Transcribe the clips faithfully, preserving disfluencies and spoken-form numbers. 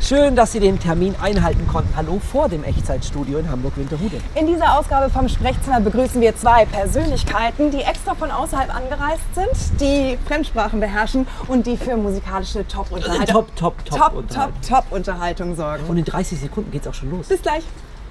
Schön, dass Sie den Termin einhalten konnten. Hallo vor dem Echtzeitstudio in Hamburg-Winterhude. In dieser Ausgabe vom Sprechzimmer begrüßen wir zwei Persönlichkeiten, die extra von außerhalb angereist sind, die Fremdsprachen beherrschen und die für musikalische Top-Unterhaltung Top, top, top, top, Unterhaltung. top, top Unterhaltung sorgen. Und in dreißig Sekunden geht's auch schon los. Bis gleich.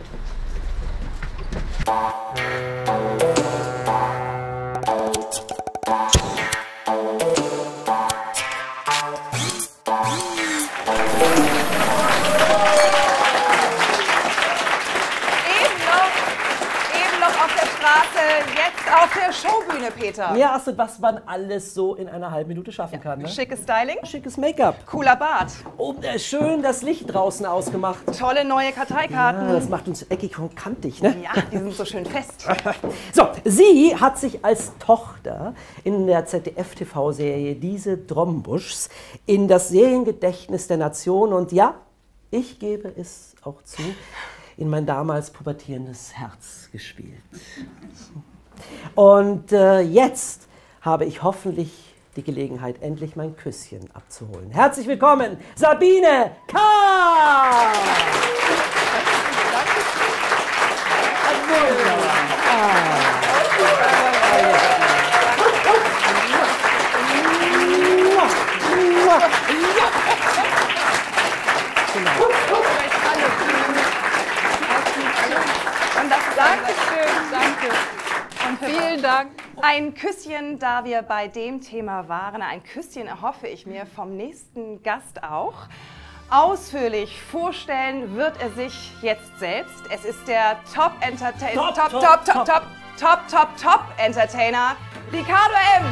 Jetzt auf der Showbühne, Peter. Ja, Astrid, was man alles so in einer halben Minute schaffen kann. Ne? Schickes Styling. Schickes Make-up. Cooler Bart. Oh, äh, schön das Licht draußen ausgemacht. Tolle neue Karteikarten. Ja, das macht uns eckig und kantig, ne? Ja, die sind so schön fest. So, sie hat sich als Tochter in der Z D F-T V-Serie Diese Drombuschs in das Seriengedächtnis der Nation und ja, ich gebe es auch zu, in mein damals pubertierendes Herz gespielt. Und äh, jetzt habe ich hoffentlich die Gelegenheit, endlich mein Küsschen abzuholen. Herzlich willkommen, Sabine K. Dankeschön, danke. Und vielen Dank. Ein Küsschen, da wir bei dem Thema waren. Ein Küsschen erhoffe ich mir vom nächsten Gast auch. Ausführlich vorstellen wird er sich jetzt selbst. Es ist der Top-Entertainer, Top, Top, Top, Top, Top, Top, Top, Top Entertainer, Ricardo M.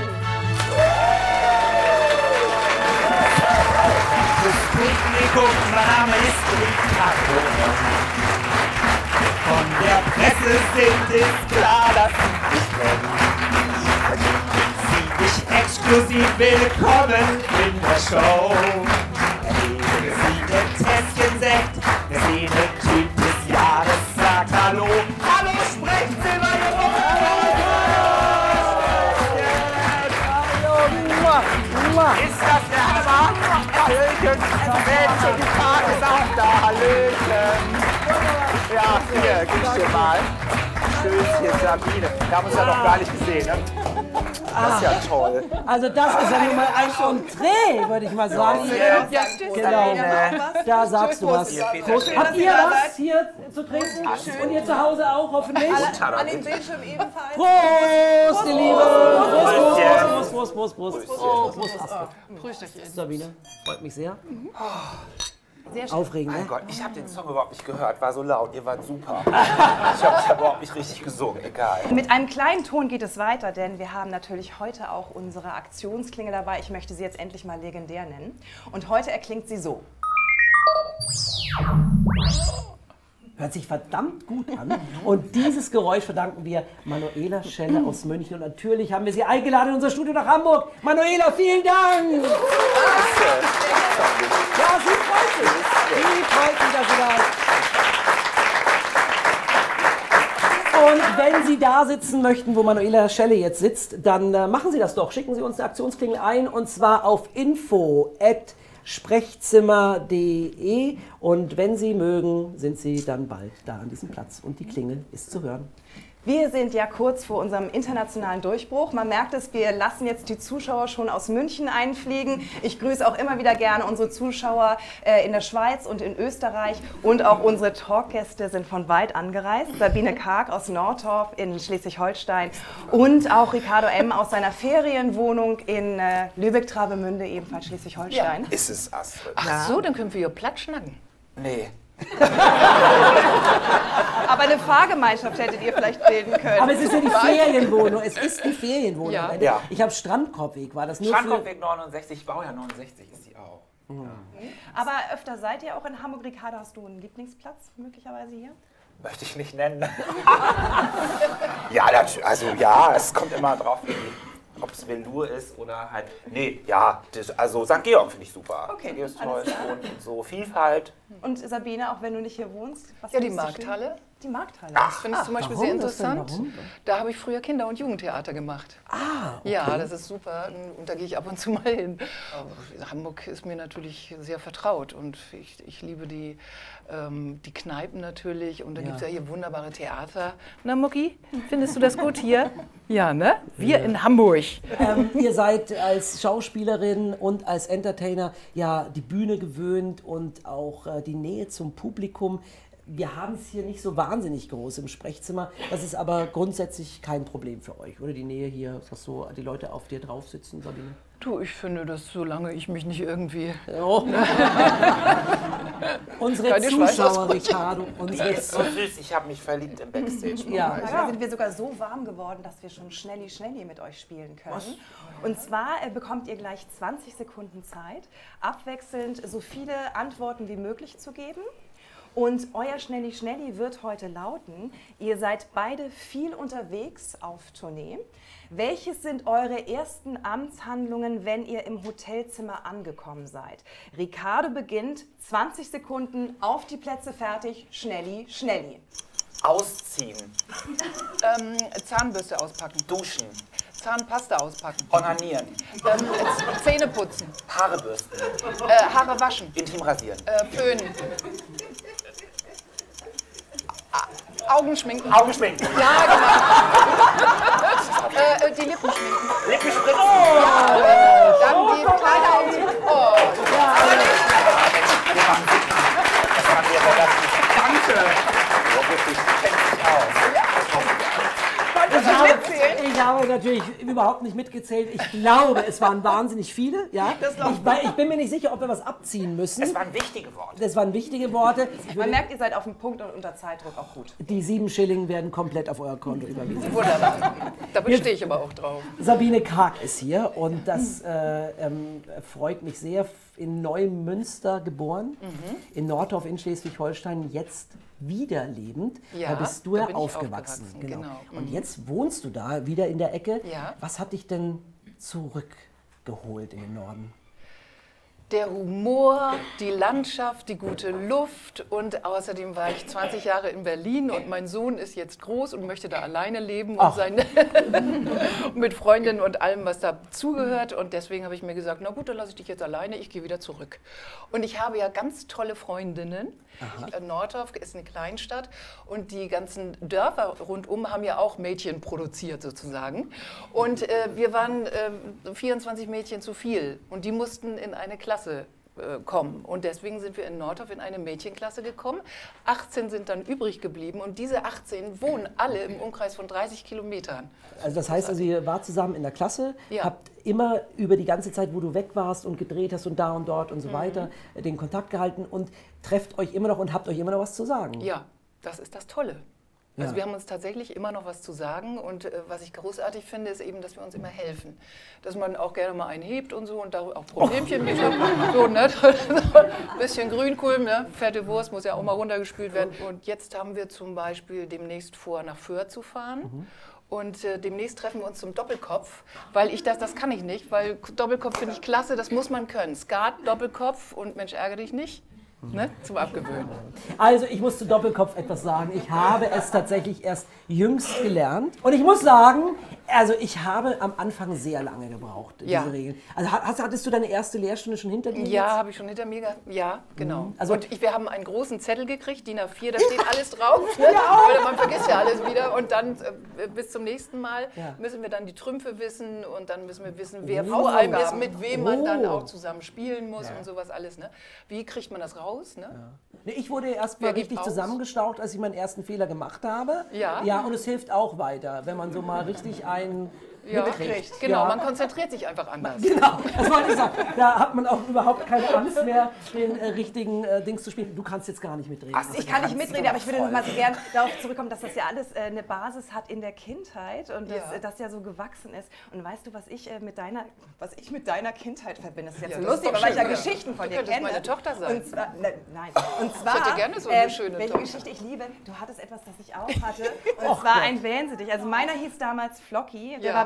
Publikum, mein Name ist Ricardo M. Von der Presse sind ist klar, dass ich bin. Sie dich exklusiv willkommen in der Show. Erlebe Sie den Tässchen Sekt, der Sehne-Typ des Jahres sagt Hallo. Hallo, Sprechzimmer, ist das der Hammer? Hallöchen, Mädchen, die Tag ist auch da, Hallöchen. Ja, hier, gib's dir mal. Tschüsschen, Sabine. Wir haben uns ja noch gar nicht gesehen, ne? Das ist ja toll. Also das ist ja nun mal ein Entree, würde ich mal sagen. Ja, ja, tschüss, Genau. Sabine. Da sagst du was. Schön, Habt dass ihr ihr da was seid. hier zu trinken? Und ihr zu Hause auch, hoffentlich? An den Bildschirm ebenfalls. Prost, ihr Lieben! Prost, Prost, Prost, Prost, Prost, Prost. Oh, Prost, Astrid. Sabine, freut mich sehr. Sehr schön. Aufregend, Mein ne? Gott, ich habe den Song überhaupt nicht gehört, war so laut, ihr wart super. Ich habe hab überhaupt nicht richtig gesungen, egal. Mit einem kleinen Ton geht es weiter, denn wir haben natürlich heute auch unsere Aktionsklinge dabei. Ich möchte sie jetzt endlich mal legendär nennen. Und heute erklingt sie so. Hört sich verdammt gut an. Und dieses Geräusch verdanken wir Manuela Schelle aus München. Und natürlich haben wir sie eingeladen in unser Studio nach Hamburg. Manuela, vielen Dank! Ja, sie freut sich. Sie freut sich, dass sie da ist. Und wenn Sie da sitzen möchten, wo Manuela Schelle jetzt sitzt, dann äh, machen Sie das doch. Schicken Sie uns eine Aktionsklingel ein und zwar auf info at sprechzimmer punkt de und wenn Sie mögen, sind Sie dann bald da an diesem Platz und die Klingel ist zu hören. Wir sind ja kurz vor unserem internationalen Durchbruch. Man merkt es, wir lassen jetzt die Zuschauer schon aus München einfliegen. Ich grüße auch immer wieder gerne unsere Zuschauer äh, in der Schweiz und in Österreich. Und auch unsere Talkgäste sind von weit angereist. Sabine Karg aus Nordorf in Schleswig-Holstein und auch Ricardo M. aus seiner Ferienwohnung in äh, Lübeck-Travemünde, ebenfalls Schleswig-Holstein. Ist es, Astrid? Ach so, dann können wir hier platt schnacken. Nee. Aber eine Fahrgemeinschaft hättet ihr vielleicht bilden können. Aber es ist ja die Ferienwohnung. Es ist die Ferienwohnung. Ja. Ja. Ich habe Strandkorbweg. War das nur Strandkorbweg neunundsechzig, Baujahr neunundsechzig ist die auch. Aber öfter seid ihr auch in Hamburg. Ricardo, hast du einen Lieblingsplatz möglicherweise hier? Möchte ich nicht nennen. Ja, natürlich, also ja, es kommt immer drauf, ob es Velour ist oder halt. Nee, ja, das, also Sankt Georg finde ich super. Okay, Sankt Georg ist alles toll klar. und so Vielfalt. Und Sabine, auch wenn du nicht hier wohnst? Was Ja, die findest du schön? Markthalle. Die Markthalle. Das finde ich zum Beispiel warum sehr das denn? interessant. Warum? Da habe ich früher Kinder- und Jugendtheater gemacht. Ah, okay. Ja, das ist super und da gehe ich ab und zu mal hin. Aber Hamburg ist mir natürlich sehr vertraut und ich, ich liebe die, ähm, die Kneipen natürlich und da Ja. gibt es ja hier wunderbare Theater. Na Mucki, findest du das gut hier? Ja, ne? Wir Ja. in Hamburg. Ähm, ihr seid als Schauspielerin und als Entertainer ja die Bühne gewöhnt und auch äh, die Nähe zum Publikum. Wir haben es hier nicht so wahnsinnig groß im Sprechzimmer. Das ist aber grundsätzlich kein Problem für euch, oder? Die Nähe hier, dass so die Leute auf dir drauf sitzen, Sabine? Du, ich finde, dass solange ich mich nicht irgendwie... Oh. Unsere Keine Zuschauer, Schweißausbrüche. Ricardo. Die Unsere ist so süß, ich habe mich verliebt im Backstage. Ja. Da sind wir sogar so warm geworden, dass wir schon Schnelli Schnelli mit euch spielen können. Und zwar äh, bekommt ihr gleich zwanzig Sekunden Zeit, abwechselnd so viele Antworten wie möglich zu geben. Und euer Schnelli Schnelli wird heute lauten, ihr seid beide viel unterwegs auf Tournee. Welches sind eure ersten Amtshandlungen, wenn ihr im Hotelzimmer angekommen seid? Ricardo beginnt, zwanzig Sekunden, auf die Plätze, fertig, Schnelli Schnelli. Ausziehen, Ähm, Zahnbürste auspacken, duschen, Zahnpasta auspacken, onanieren, ähm, Z- Zähne putzen, Haare bürsten, äh, Haare waschen, intim rasieren, äh, föhnen, A- Augen schminken. Augen schminken, Ja, genau. äh, äh, die Lippen schminken. Lippen spritzen. Dann die Kleider ausziehen. Oh, Das haben wir relativ. Danke. Oh, wirklich, du kennst dich aus. Ich habe, ich habe natürlich überhaupt nicht mitgezählt. Ich glaube, es waren wahnsinnig viele. Ja? Ich, weil- ich bin mir nicht sicher, ob wir was abziehen müssen. Es waren wichtige Worte. Das waren wichtige Worte. Ich Man würde, merkt, ihr seid auf dem Punkt und unter Zeitdruck auch gut. die sieben Schilling werden komplett auf euer Konto überwiesen. wunderbar. Da bestehe ich aber auch drauf. Sabine Karg ist hier und das äh, ähm, freut mich sehr. In Neumünster geboren, in Nordorf in Schleswig-Holstein, jetzt wieder lebend. Ja, da bist du da ja bin ich aufgewachsen. aufgewachsen, Genau. genau. Und Mhm. jetzt wohnst du da wieder in der Ecke. Ja. Was hat dich denn zurückgeholt in den Norden? Der Humor, die Landschaft, die gute Luft und außerdem war ich zwanzig Jahre in Berlin und mein Sohn ist jetzt groß und möchte da alleine leben und Ach. seine mit Freundinnen und allem, was dazugehört und deswegen habe ich mir gesagt, na gut, dann lasse ich dich jetzt alleine, ich gehe wieder zurück. Und ich habe ja ganz tolle Freundinnen. Ich, Nordorf ist eine Kleinstadt und die ganzen Dörfer rundum haben ja auch Mädchen produziert sozusagen. Und äh, wir waren äh, vierundzwanzig Mädchen zu viel und die mussten in eine Klasse äh, kommen. Und deswegen sind wir in Nordorf in eine Mädchenklasse gekommen. achtzehn sind dann übrig geblieben und diese achtzehn wohnen alle im Umkreis von dreißig Kilometern. Also das heißt, also ihr wart zusammen in der Klasse, Ja. habt immer über die ganze Zeit, wo du weg warst und gedreht hast und da und dort und Mhm. so weiter, den Kontakt gehalten und trefft euch immer noch und habt euch immer noch was zu sagen. Ja, das ist das Tolle. Also Ja. wir haben uns tatsächlich immer noch was zu sagen und äh, was ich großartig finde, ist eben, dass wir uns immer helfen. Dass man auch gerne mal einen hebt und so und da auch Problemchen mit hat. So, ne? Ein bisschen Grünkohl, ne? Fette Wurst muss ja auch mal runtergespült werden. Und jetzt haben wir zum Beispiel demnächst vor, nach Föhr zu fahren. Und äh, demnächst treffen wir uns zum Doppelkopf, weil ich das, das kann ich nicht, weil Doppelkopf finde ich klasse, das muss man können. Skat, Doppelkopf und Mensch, ärgere dich nicht, ne? Zum Abgewöhnen. Also ich muss zu Doppelkopf etwas sagen. Ich habe es tatsächlich erst jüngst gelernt. Und ich muss sagen, also ich habe am Anfang sehr lange gebraucht, diese Ja. Regeln. Also hast, hattest du deine erste Lehrstunde schon hinter dir? Ja, jetzt? habe ich schon hinter mir gehabt. Ja, genau. Also- und ich, wir haben einen großen Zettel gekriegt, DIN A vier, da steht alles drauf. Ne? Weil man vergisst ja alles wieder. Und dann äh, bis zum nächsten Mal Ja. müssen wir dann die Trümpfe wissen und dann müssen wir wissen, wer Oh. vor einem ist, mit wem man dann Oh. auch zusammen spielen muss und sowas alles. Ne? Wie kriegt man das raus? Ne? Nee, ich wurde erst mal Wer gibt richtig aus? zusammengestaucht, als ich meinen ersten Fehler gemacht habe. Ja. Ja, und es hilft auch weiter, wenn man so mal richtig einen Ja, mitkriegt. genau, Ja. man konzentriert sich einfach anders. Genau, das wollte ich sagen. Da hat man auch überhaupt keine Angst mehr, den äh, richtigen äh, Dings zu spielen. Du kannst jetzt gar nicht mitreden. Ach, Ich kann nicht mitreden, aber ich würde noch mal so gern darauf zurückkommen, dass das ja alles äh, eine Basis hat in der Kindheit und das Ja. äh, das ja so gewachsen ist. Und weißt du, was ich äh, mit deiner, was ich mit deiner Kindheit verbinde? Das ist jetzt Ja, so das ist lustig, doch aber weil ich ja schön, ja. Geschichten von Du dir könntest kenne. meine Tochter sein. Und zwar, ne, nein. Und zwar, hätte gerne so eine schöne welche Tochter. Geschichte ich liebe. Du hattest etwas, das ich auch hatte. Und zwar ein Wellensittich. Also meiner hieß damals Flocky. Der Ja. war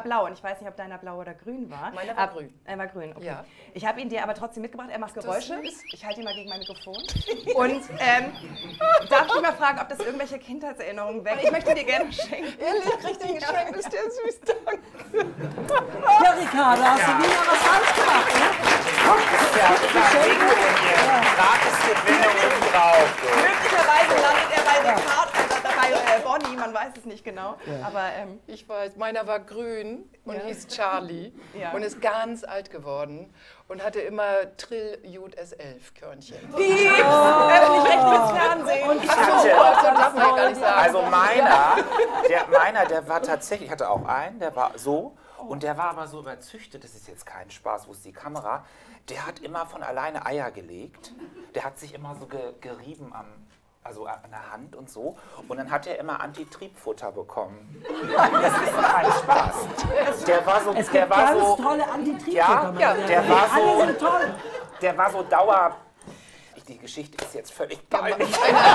blau und ich weiß nicht, ob deiner blau oder grün war. Meiner war Ab, grün. Er war grün, okay. Ja. Ich habe ihn dir aber trotzdem mitgebracht, er macht Geräusche. ist- Ich halte ihn mal gegen mein Mikrofon. Und ähm, darf ich mal fragen, ob das irgendwelche Kindheitserinnerungen weckt? Ich möchte dir gerne schenken. Ehrlich, richtig geschenkt, ist der süß, danke. Ja, Ricarda, hast du wieder was falsch gemacht, ne? Ja, da liegen wir denn hier. Gratisgewinne oben drauf. So. Möglicherweise landet er bei Ricardo, äh, bei äh, Bonnie, man weiß es nicht genau. Aber ähm, Ich weiß, meiner war grün und Ja. hieß Charlie Ja. und ist ganz alt geworden und hatte immer Trill Jud S elf Körnchen. Pieps, öffentlich-rechtliches Fernsehen. Und Ach so, also darf man ja gar nicht sagen. Also meiner, der, meiner, der war tatsächlich, ich hatte auch einen, der war so und der war aber so überzüchtet, das ist jetzt kein Spaß, wo ist die Kamera, der hat immer von alleine Eier gelegt, der hat sich immer so ge, gerieben am, also an der Hand und so und dann hat er immer Antitriebfutter bekommen. Das ist kein Spaß. Der war so, Es der gibt war ganz so, tolle Antitriebfutter. ja, Mann. ja, der war Alle so, sind toll. der war so Dauer. Die Geschichte ist jetzt völlig peinlich.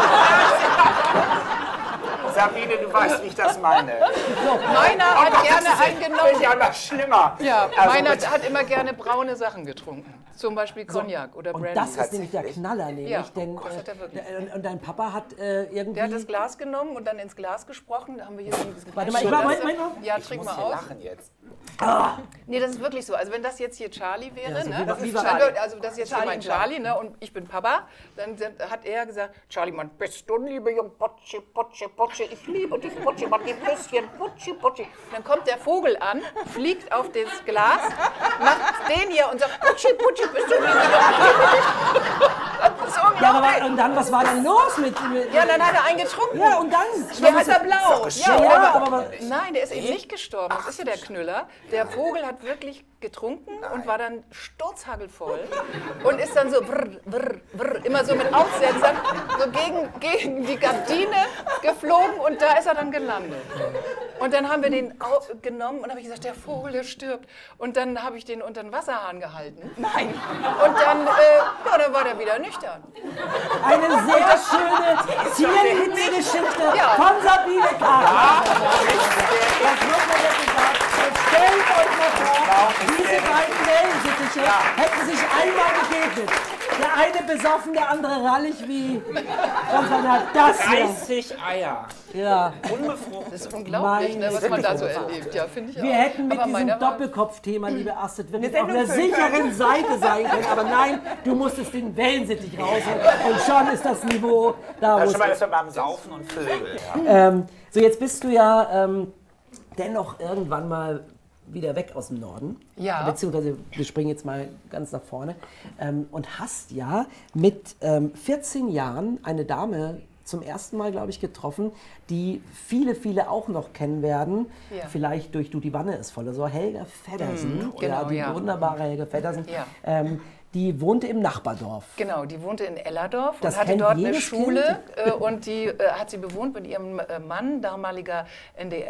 Sabine, du weißt, wie ich das meine. Meiner hat gerne Das eingenommen. ist ja noch schlimmer. Ja, Also meiner mit- hat immer gerne braune Sachen getrunken. Zum Beispiel Cognac oder Und Brandy. das ist nämlich der Knaller, nämlich. Ja, Denn, das hat er äh, wirklich. der- und, und dein Papa hat äh, irgendwie... Der hat das Glas genommen und dann ins Glas gesprochen. Da haben wir hier so ein Warte mal, ich mach- mein- mein- Ja, ich trink muss mal hier aus. lachen jetzt. Nee, das ist wirklich so. Also wenn das jetzt hier Charlie wäre, Ja, so ne? wie- das wie ist war- Charlie. Also das ist jetzt hier Charlie mein in Blau. Charlie, ne? Und ich bin Papa. Dann sind- hat er gesagt, Charlie, Mann, bist du liebe Jung, Potschi, Potschi, Potschi, ich liebe dich, Potschi, Mann, gib Küsschen, Potschi, Potschi. Und dann kommt der Vogel an, fliegt auf das Glas, macht den hier und sagt, Potschi, Potschi, bist du liebe Jung. Das ist Ja, aber unglaublich. und dann, was war denn los mit... mit Ja, dann hat er einen getrunken. ja, und dann... der ist er blau. Ja, Ja, aber, aber, Nein, der ist eben nicht gestorben. Das ist ja der Knüller. Der Vogel hat wirklich getrunken und war dann sturzhagelvoll und ist dann so brr, brr, brr, immer so mit Aufsetzern so gegen, gegen die Gardine geflogen und da ist er dann gelandet. Und dann haben wir den au genommen und habe ich gesagt, der Vogel, der stirbt. Und dann habe ich den unter den Wasserhahn gehalten. Nein. Und dann, äh, ja, dann war der wieder nüchtern. eine sehr schöne, zierliche Geschichte Ja. von Sabine Karl. Das wird man jetzt gesagt. Stellt euch mal vor, diese beiden Wellensittiche hätten sich einmal begegnet. Der eine besoffen, der andere rallig wie... Und dann hat das hier. dreißig Eier. Ja. Unbefruchtet. Das ist unglaublich, ne, was man da so erlebt. Ja, finde ich Wir auch. hätten mit Aber diesem meiner war- Doppelkopf-Thema, liebe Astrid, wirklich Eine auf einer Sendung füllen sicheren Seite sein können. Aber nein, du musstest den Wellensittich rausholen. Und schon ist das Niveau da, wo Das es ist schon mal ist. das beim Saufen und Vögel. Ja. Ähm, so, jetzt bist du ja ähm, dennoch irgendwann mal wieder weg aus dem Norden. Ja. Beziehungsweise, wir springen jetzt mal ganz nach vorne. Ähm, und hast ja mit ähm, vierzehn Jahren eine Dame zum ersten Mal, glaube ich, getroffen, die viele, viele auch noch kennen werden. Ja. Vielleicht durch Du, die Wanne ist voll. So Helga Feddersen. genau, ja, die ja. wunderbare Helga Feddersen. Ja. Ähm, die wohnte im Nachbardorf. Genau, die wohnte in Ellerdorf Das und hatte kennt dort eine jedes Schule äh, und die äh, hat sie bewohnt mit ihrem äh, Mann, damaliger N D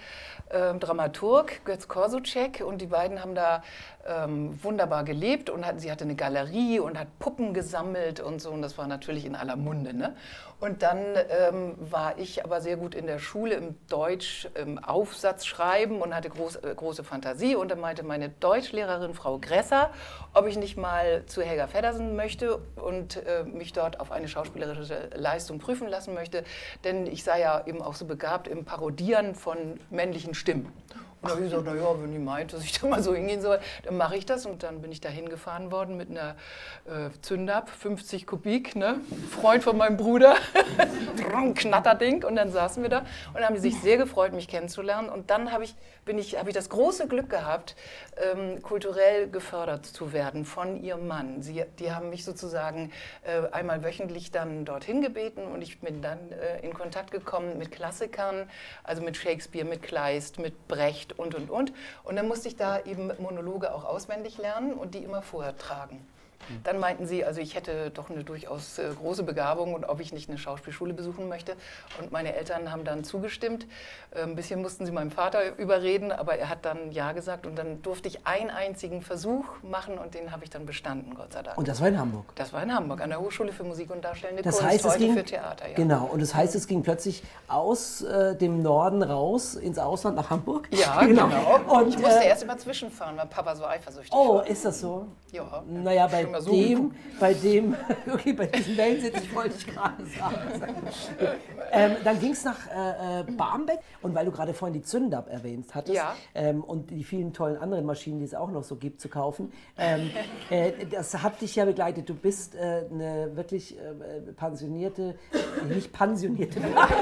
R-Dramaturg Götz Korsucek, und die beiden haben da ähm, wunderbar gelebt und hatten, sie hatte eine Galerie und hat Puppen gesammelt und so, und das war natürlich in aller Munde. Ne? Und dann ähm, war ich aber sehr gut in der Schule im Deutsch, im Aufsatz schreiben und hatte groß, äh, große Fantasie, und dann meinte meine Deutschlehrerin Frau Gresser, ob ich nicht mal zu Helga Feddersen möchte und äh, mich dort auf eine schauspielerische Leistung prüfen lassen möchte, denn ich sei ja eben auch so begabt im Parodieren von männlichen Stimmen. Und da habe ich gesagt, naja, wenn die meint, dass ich da mal so hingehen soll, dann mache ich das. Und dann bin ich da hingefahren worden mit einer äh, Zündab, fünfzig Kubik, ne? Freund von meinem Bruder, Knatterding. Und dann saßen wir da und haben die sich sehr gefreut, mich kennenzulernen. Und dann habe ich, bin ich, habe ich das große Glück gehabt, ähm, kulturell gefördert zu werden von ihrem Mann. Sie, die haben mich sozusagen äh, einmal wöchentlich dann dorthin gebeten, und ich bin dann äh, in Kontakt gekommen mit Klassikern, also mit Shakespeare, mit Kleist, mit Brecht und, und, und. Und dann musste ich da eben Monologe auch auswendig lernen und die immer vortragen. Dann meinten sie, also ich hätte doch eine durchaus äh, große Begabung und ob ich nicht eine Schauspielschule besuchen möchte. Und meine Eltern haben dann zugestimmt. Äh, ein bisschen mussten sie meinen Vater überreden, aber er hat dann Ja gesagt. Und dann durfte ich einen einzigen Versuch machen und den habe ich dann bestanden, Gott sei Dank. Und das war in Hamburg? Das war in Hamburg, an der Hochschule für Musik und Darstellende Das Kunst, heißt, es heute ging, für Theater. Ja. Genau, und das heißt, es ging plötzlich aus äh, dem Norden raus ins Ausland nach Hamburg? Ja, genau. Und, ich musste äh, erst immer zwischenfahren, weil Papa so eifersüchtig Oh, war. ist das so? Ja. Naja, bei Schon mal so dem, bei dem, okay, bei diesem Wellensitz, ich wollte ich gerade sagen. ähm, dann ging es nach äh, äh, Barmbek und weil du gerade vorhin die Zündab erwähnt hattest Ja. ähm, und die vielen tollen anderen Maschinen, die es auch noch so gibt, zu kaufen, ähm, äh, das hat dich ja begleitet. Du bist äh, eine wirklich äh, pensionierte, nicht pensionierte,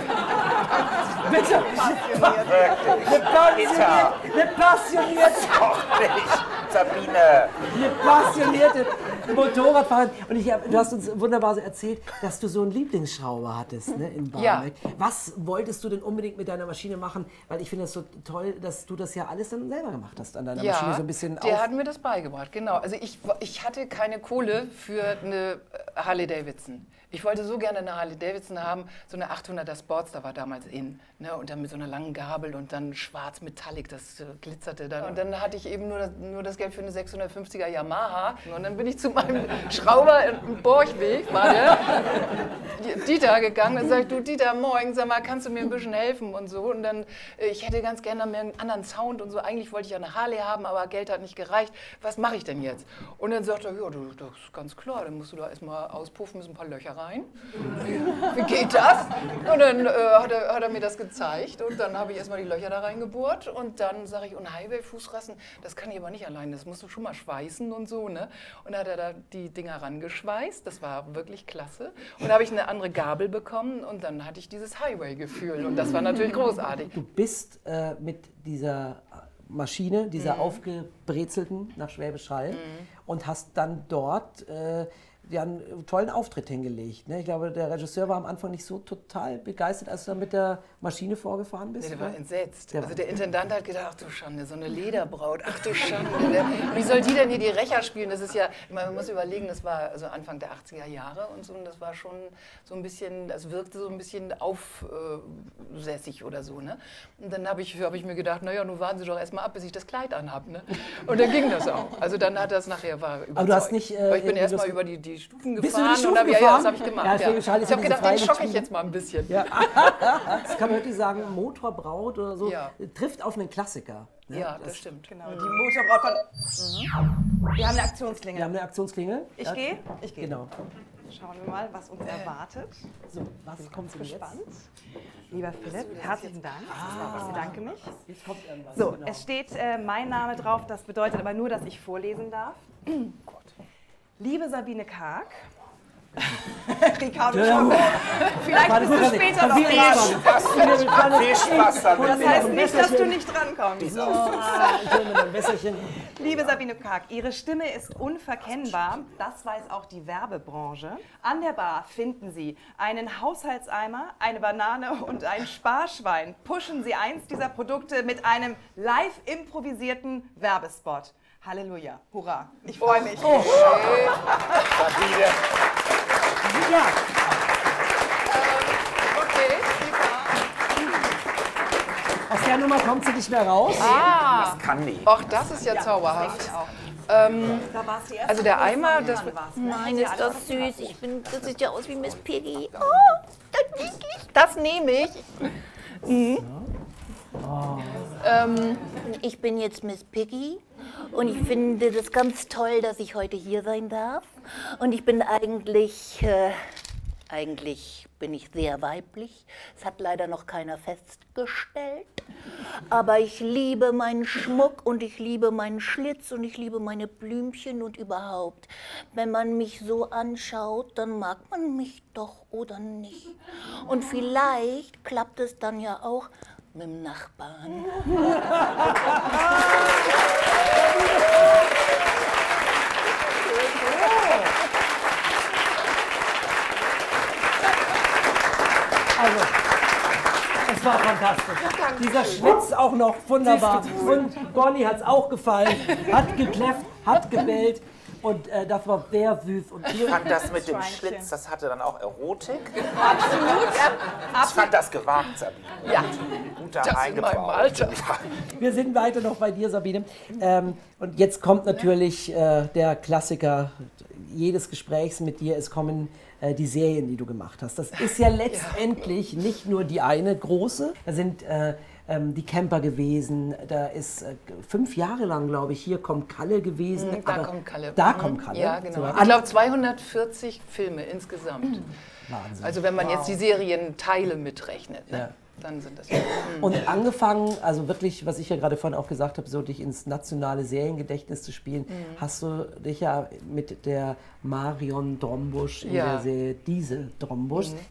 bitte, eine passionierte, eine passionierte, Doch nicht, Sabine. eine passionierte Motorradfahrerin. Und ich, hab- du hast uns wunderbar erzählt, dass du so einen Lieblingsschrauber hattest, ne, in Barmbek. Was wolltest du denn unbedingt mit deiner Maschine machen? Weil ich finde das so toll, dass du das ja alles dann selber gemacht hast an deiner Ja, Maschine. So ein bisschen der auf. hat mir das beigebracht, genau. Also ich, ich hatte keine Kohle für eine Harley Davidson. Ich wollte so gerne eine Harley Davidson haben, so eine achthunderter Sportster war damals in, ne, und dann mit so einer langen Gabel und dann schwarz Metallic, das äh, glitzerte dann. Und dann hatte ich eben nur das, nur das Geld für eine sechshundertfünfziger Yamaha und dann bin ich zu meinem Schrauber im Borchweg, war der, Dieter gegangen und sagt, du Dieter, moin, sag mal, kannst du mir ein bisschen helfen und so. Und dann, äh, ich hätte ganz gerne mehr einen anderen Sound und so. Eigentlich wollte ich ja eine Harley haben, aber Geld hat nicht gereicht. Was mache ich denn jetzt? Und dann sagt er, ja, du, das ist ganz klar, dann musst du da erstmal auspuffen, müssen ein paar Löcher rein. Wie, wie geht das? Und dann äh, hat, er, hat er mir das gezeigt und dann habe ich erstmal die Löcher da reingebohrt und dann sage ich, und Highway-Fußrassen, das kann ich aber nicht allein, das musst du schon mal schweißen und so, ne? Und dann hat er da die Dinger rangeschweißt, das war wirklich klasse. Und da habe ich eine andere Gabel bekommen und dann hatte ich dieses Highway-Gefühl und das war natürlich großartig. Du bist äh, mit dieser Maschine, dieser Mhm. aufgebrezelten nach Schwäbisch Hall Mhm. und hast dann dort äh, ja, einen tollen Auftritt hingelegt. Ne? Ich glaube, der Regisseur war am Anfang nicht so total begeistert, als du dann mit der Maschine vorgefahren bist. Nee, der war oder? entsetzt. Der also war- der Intendant hat gedacht, ach du Schande, so eine Lederbraut, ach du Schande. Der, wie soll die denn hier die Rächer spielen? Das ist ja, ich meine, man muss überlegen, das war also Anfang der achtziger Jahre und so, und das war schon so ein bisschen, das wirkte so ein bisschen aufsässig oder so, ne? Und dann habe ich, hab ich mir gedacht, naja, nun warten Sie doch erstmal ab, bis ich das Kleid anhab, ne? Und dann ging das auch. Also dann hat das nachher, war überzeugt. Aber du hast nicht, äh, Aber ich bin irgendwie erstmal das- über die, die Stufen Bist du über gefahren die Stufen und hab, ja, ja, gefahren? das habe ich gemacht. Ja, Ja, Schwäbisch Hall ist Ich ja habe diese gedacht, den schocke ich Freiluftschule. jetzt mal ein bisschen. Ja. Das kann man wirklich sagen, Motorbraut oder so, Ja. trifft auf einen Klassiker. Ne? Ja, das stimmt. Genau, die Motorbraut von... Wir haben eine Aktionsklingel. Wir haben eine Aktionsklingel. Ich Ja. gehe? Ich gehe. Genau. Schauen wir mal, was uns erwartet. So, was kommt denn jetzt? Gespannt. Lieber Philipp, herzlichen Dank. Ich bedanke mich. Jetzt kommt irgendwas. So, genau. es steht äh, mein Name drauf, das bedeutet aber nur, dass ich vorlesen darf. Liebe Sabine Karg. Ricardo Ja, Schauer. Vielleicht Warte, bist du warte, später noch viel dran. Spaß. Viel Spaß damit. Das heißt nicht, dass du nicht drankommst. Ah, ich hol mir noch ein Wässerchen. Liebe Sabine Karg, Ihre Stimme ist unverkennbar. Das weiß auch die Werbebranche. An der Bar finden Sie einen Haushaltseimer, eine Banane und ein Sparschwein. Pushen Sie eins dieser Produkte mit einem live improvisierten Werbespot. Halleluja, hurra, ich freue mich. Oh. Sabine. Ja, Okay, aus der Nummer kommt sie nicht mehr raus. Ah, Kann nicht. ach, das ist ja zauberhaft. Da war es die erste Also der Eimer, das Dann war's, ne? Nein, ist das süß. Ich bin, das sieht ja aus wie Miss Piggy. Oh, das niedlich. das nehme ich. Ähm, Ich bin jetzt Miss Piggy und ich finde das ganz toll, dass ich heute hier sein darf. Und ich bin eigentlich, äh, eigentlich bin ich sehr weiblich. Es hat leider noch keiner festgestellt. Aber ich liebe meinen Schmuck und ich liebe meinen Schlitz und ich liebe meine Blümchen und überhaupt. Wenn man mich so anschaut, dann mag man mich doch oder nicht. Und vielleicht klappt es dann ja auch mit dem Nachbarn. Also, das war fantastisch. Dieser Schlitz auch noch wunderbar. Und Bonnie hat es auch gefallen. Hat gekläfft, hat gebellt. Und äh, das war sehr süß. Und Ich fand das mit dem Schweinchen. Schlitz, das hatte dann auch Erotik. Absolut. Ich fand das gewagt, Sabine. Ja, Guter das in eingebaut. meinem Alter. wir sind weiter noch bei dir, Sabine. Ähm, und jetzt kommt natürlich äh, der Klassiker jedes Gesprächs mit dir. Es kommen äh, die Serien, die du gemacht hast. Das ist ja letztendlich nicht nur die eine große. Da sind äh, ähm, die Camper gewesen. Da ist äh, fünf Jahre lang, glaube ich, hier kommt Kalle gewesen. Mhm, da aber kommt Kalle. Da Mhm. kommt Kalle. Ja, genau. So, Ich glaube zweihundertvierzig Filme insgesamt. Wahnsinn. Also wenn man jetzt die Serienteile mitrechnet, ne? Ja. Dann sind das. Und angefangen, also wirklich, was ich ja gerade vorhin auch gesagt habe, so dich ins nationale Seriengedächtnis zu spielen, Mhm. hast du dich ja mit der Marion Drombusch in Ja. der Serie Diese Drombusch. Mhm.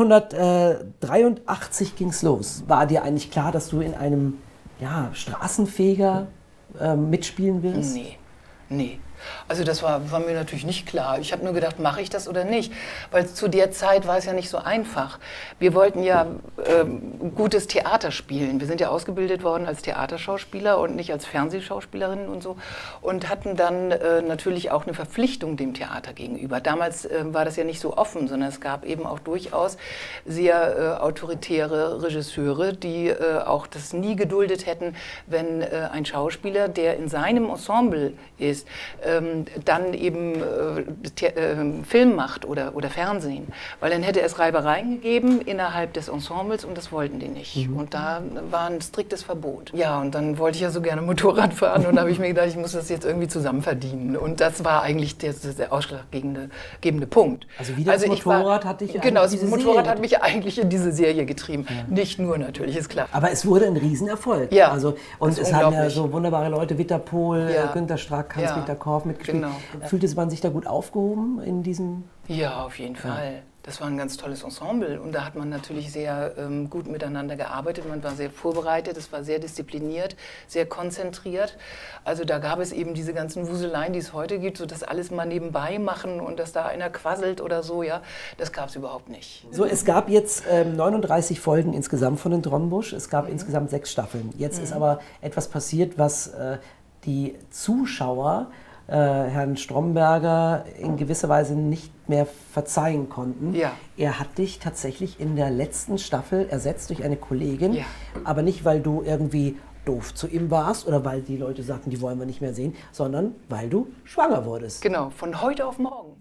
neunzehnhundertdreiundachtzig ging es los. War dir eigentlich klar, dass du in einem ja, Straßenfeger äh, mitspielen wirst? Nee, nee. Also das war, war mir natürlich nicht klar. Ich habe nur gedacht, mache ich das oder nicht? Weil zu der Zeit war es ja nicht so einfach. Wir wollten ja ähm, gutes Theater spielen. Wir sind ja ausgebildet worden als Theaterschauspieler und nicht als Fernsehschauspielerinnen und so. Und hatten dann äh, natürlich auch eine Verpflichtung dem Theater gegenüber. Damals äh, war das ja nicht so offen, sondern es gab eben auch durchaus sehr äh, autoritäre Regisseure, die äh, auch das nie geduldet hätten, wenn äh, ein Schauspieler, der in seinem Ensemble ist, äh, dann eben äh, äh, Film macht oder, oder Fernsehen. Weil dann hätte es Reibereien gegeben innerhalb des Ensembles und das wollten die nicht. Mhm. Und da war ein striktes Verbot. Ja, und dann wollte ich ja so gerne Motorrad fahren und da habe ich mir gedacht, ich muss das jetzt irgendwie zusammen verdienen. Und das war eigentlich der, der ausschlaggebende gebende Punkt. Also wie das ich Motorrad war, hat dich Genau, eigentlich das diese Motorrad Serie hat mich eigentlich in diese Serie getrieben. Nicht nur natürlich, ist klar. Aber es wurde ein Riesenerfolg. Ja, Also, und das ist es haben ja unglaublich. so wunderbare Leute, Witter Pohl, Ja. äh, Günter Strack, Ja. Hans-Peter Korff mitgespielt. Genau. Fühlte man sich da gut aufgehoben in diesem... Ja, auf jeden Fall. Das war ein ganz tolles Ensemble und da hat man natürlich sehr ähm, gut miteinander gearbeitet. Man war sehr vorbereitet, es war sehr diszipliniert, sehr konzentriert. Also da gab es eben diese ganzen Wuseleien, die es heute gibt, so das alles mal nebenbei machen und dass da einer quasselt oder so, ja, das gab es überhaupt nicht. So, es gab jetzt ähm, neununddreißig Folgen insgesamt von den Drombusch. Es gab mhm. insgesamt sechs Staffeln. Jetzt mhm. ist aber etwas passiert, was äh, die Zuschauer äh, Herrn Stromberger in gewisser Weise nicht mehr verzeihen konnten. Ja. Er hat dich tatsächlich in der letzten Staffel ersetzt durch eine Kollegin, Ja. aber nicht, weil du irgendwie doof zu ihm warst oder weil die Leute sagten, die wollen wir nicht mehr sehen, sondern weil du schwanger wurdest. Genau, von heute auf morgen.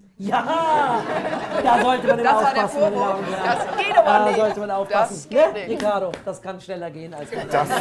Ja, da sollte man immer Das war der aufpassen. meine Vorwurf. Damen und Herren. Das geht aber Da nicht. sollte man aufpassen. Das geht nicht. Ricardo, das kann schneller gehen als das. Das,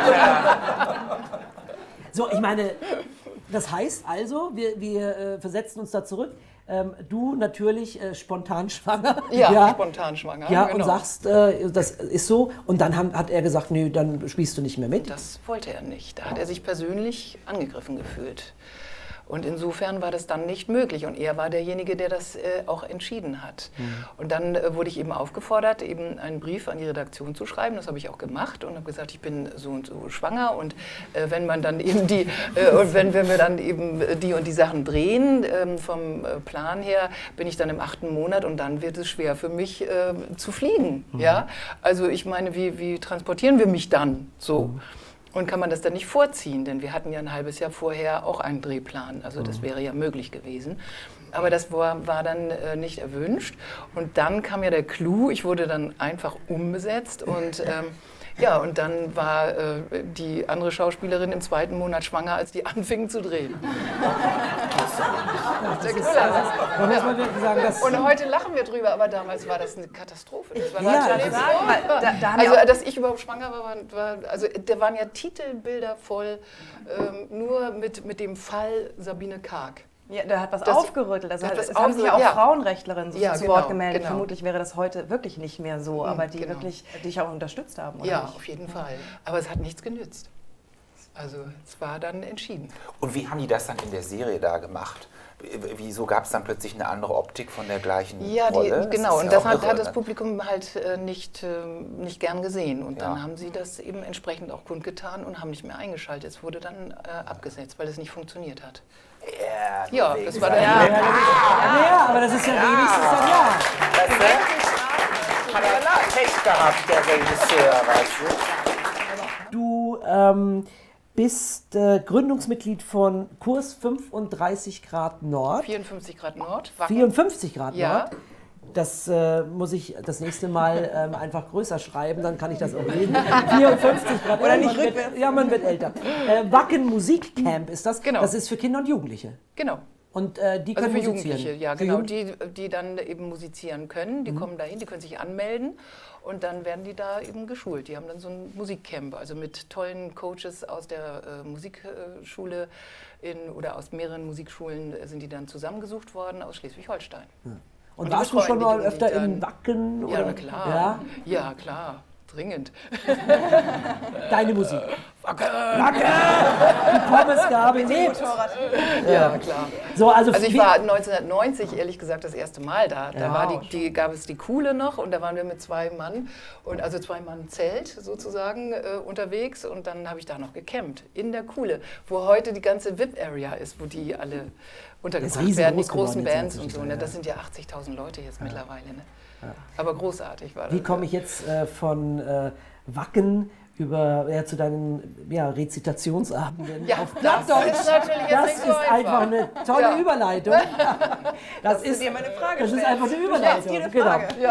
So, ich meine, das heißt also, wir, wir äh, versetzen uns da zurück. Ähm, du natürlich äh, spontan schwanger. Ja, spontan schwanger, Ja, genau. und sagst, äh, das ist so. Und dann haben, hat er gesagt, nö, dann spielst du nicht mehr mit. Das wollte er nicht. Da hat er sich persönlich angegriffen gefühlt. Und insofern war das dann nicht möglich. Und er war derjenige, der das äh, auch entschieden hat. Mhm. Und dann äh, wurde ich eben aufgefordert, eben einen Brief an die Redaktion zu schreiben. Das habe ich auch gemacht und habe gesagt, ich bin so und so schwanger. Und äh, wenn man dann eben die, äh, und wenn, wenn wir dann eben die und die Sachen drehen, äh, vom Plan her, bin ich dann im achten Monat und dann wird es schwer für mich äh, zu fliegen. Mhm. Ja? Also ich meine, wie, wie transportieren wir mich dann so? Mhm. Und kann man das dann nicht vorziehen? Denn wir hatten ja ein halbes Jahr vorher auch einen Drehplan. Also das wäre ja möglich gewesen. Aber das war, war dann äh, nicht erwünscht. Und dann kam ja der Clou. Ich wurde dann einfach umbesetzt. Und ähm, ja, und dann war äh, die andere Schauspielerin im zweiten Monat schwanger, als die anfingen zu drehen. Das ist, da muss man wirklich sagen, das Und heute lachen wir drüber, aber damals war das eine Katastrophe. Das war Ja, total das- furchtbar. Da- da haben wir also, auch- dass ich überhaupt schwanger war, war, war also da waren ja Titelbilder voll, ähm, nur mit, mit dem Fall Sabine Karg. Ja, da hat was Das- aufgerüttelt. Also da hat es was haben sich ja auch aufgerüttelt, ja. Frauenrechtlerinnen so Ja, zu genau, Wort gemeldet. genau. Vermutlich wäre das heute wirklich nicht mehr so, aber die genau. wirklich dich auch unterstützt haben. Oder Ja, nicht? auf jeden Fall. Aber es hat nichts genützt. Also es war dann entschieden. und wie haben die das dann in der Serie da gemacht? Wieso gab es dann plötzlich eine andere Optik von der gleichen Ja, die, Rolle? genau. ist Und ja das auch hat, irre, hat das ne? Publikum halt äh, nicht, äh, nicht gern gesehen. Und dann Ja. haben sie das eben entsprechend auch kundgetan und haben nicht mehr eingeschaltet. Es wurde dann äh, abgesetzt, weil es nicht funktioniert hat. Ja, Ja, wegen das war seiner- dann ja, ja, aber das ist ja wenigstens dann ja. Weißt du? Hat er Pech gehabt, der Regisseur, weißt du? Du ähm, bist äh, Gründungsmitglied von Kurs fünfunddreißig Grad Nord. vierundfünfzig Grad Nord. Wacken. vierundfünfzig Grad Ja. Nord. Das äh, muss ich das nächste Mal ähm, einfach größer schreiben, dann kann ich das auch lesen. vierundfünfzig Grad. Oder ja, nicht man wird, rückwärts. Ja, man wird älter. Äh, Wacken Musikcamp ist das. Genau. Das ist für Kinder und Jugendliche. Genau. Und äh, die Also können für musizieren. Jugendliche, ja Für genau, Jugend- die, die dann eben musizieren können, die Mhm. kommen dahin, die können sich anmelden und dann werden die da eben geschult. Die haben dann so ein Musikcamp, also mit tollen Coaches aus der äh, Musikschule in, oder aus mehreren Musikschulen äh, sind die dann zusammengesucht worden aus Schleswig-Holstein. Und, Und die warst du schon betreuen mal die öfter dann. in Wacken? Ja, oder? na klar. Ja? Ja, klar. Dringend. Deine Musik. Wacken! Die Pommesgabel lebt. Ja, klar. So, also, Also ich wie- war neunzehnhundertneunzig ehrlich gesagt das erste Mal da. Da Ja. war die, die, gab es die Kuhle noch und da waren wir mit zwei Mann, und also zwei Mann Zelt sozusagen äh, unterwegs, und dann habe ich da noch gecampt in der Kuhle, wo heute die ganze V I P-Area ist, wo die alle untergebracht riesengroß werden, die großen geworden jetzt Bands und inzwischen, so. Ne? ja. Das sind ja achtzigtausend Leute jetzt mittlerweile. Ne? Aber großartig war das. Wie komme ich jetzt äh, von äh, Wacken über ja, zu deinen ja, Rezitationsabenden Ja, auf das Plattdeutsch? ist natürlich jetzt Das nicht ist so einfach. einfach eine tolle Ja. Überleitung. Das du ist, dir mal eine Frage das ist stellst. einfach eine Du Überleitung. stellst dir eine Genau. Frage. Ja.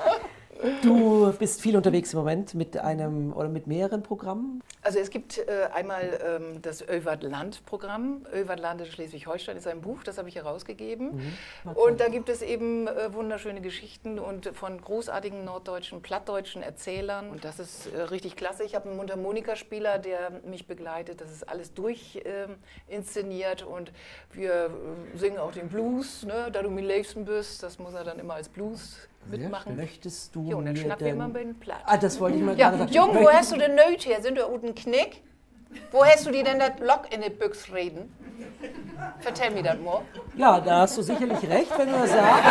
Du bist viel unterwegs im Moment mit einem oder mit mehreren Programmen. Also es gibt äh, einmal ähm, das Övat-Land-Programm. Övat-Land in Schleswig-Holstein ist ein Buch, das habe ich herausgegeben. Mhm. Und da gibt es eben äh, wunderschöne Geschichten und von großartigen norddeutschen, plattdeutschen Erzählern. Und das ist äh, richtig klasse. Ich habe einen Mundharmonikaspieler, der mich begleitet. Das ist alles durch ähm, inszeniert, und wir äh, singen auch den Blues, ne? Da du mein Liebsten bist. Das muss er dann immer als Blues mitmachen. Möchtest du Ja, und dann mir schnacken wir denn... immer bei den Platz. Ah, das wollte ich mal Ja, gerade sagen. Jung, wo Möchtest- hast du den Nöt her? Sind wir unten Knick? Wo hast du die denn das Lock in die Büchs reden? Vertell mir das mal. Ja, da hast du sicherlich recht, wenn du das sagst.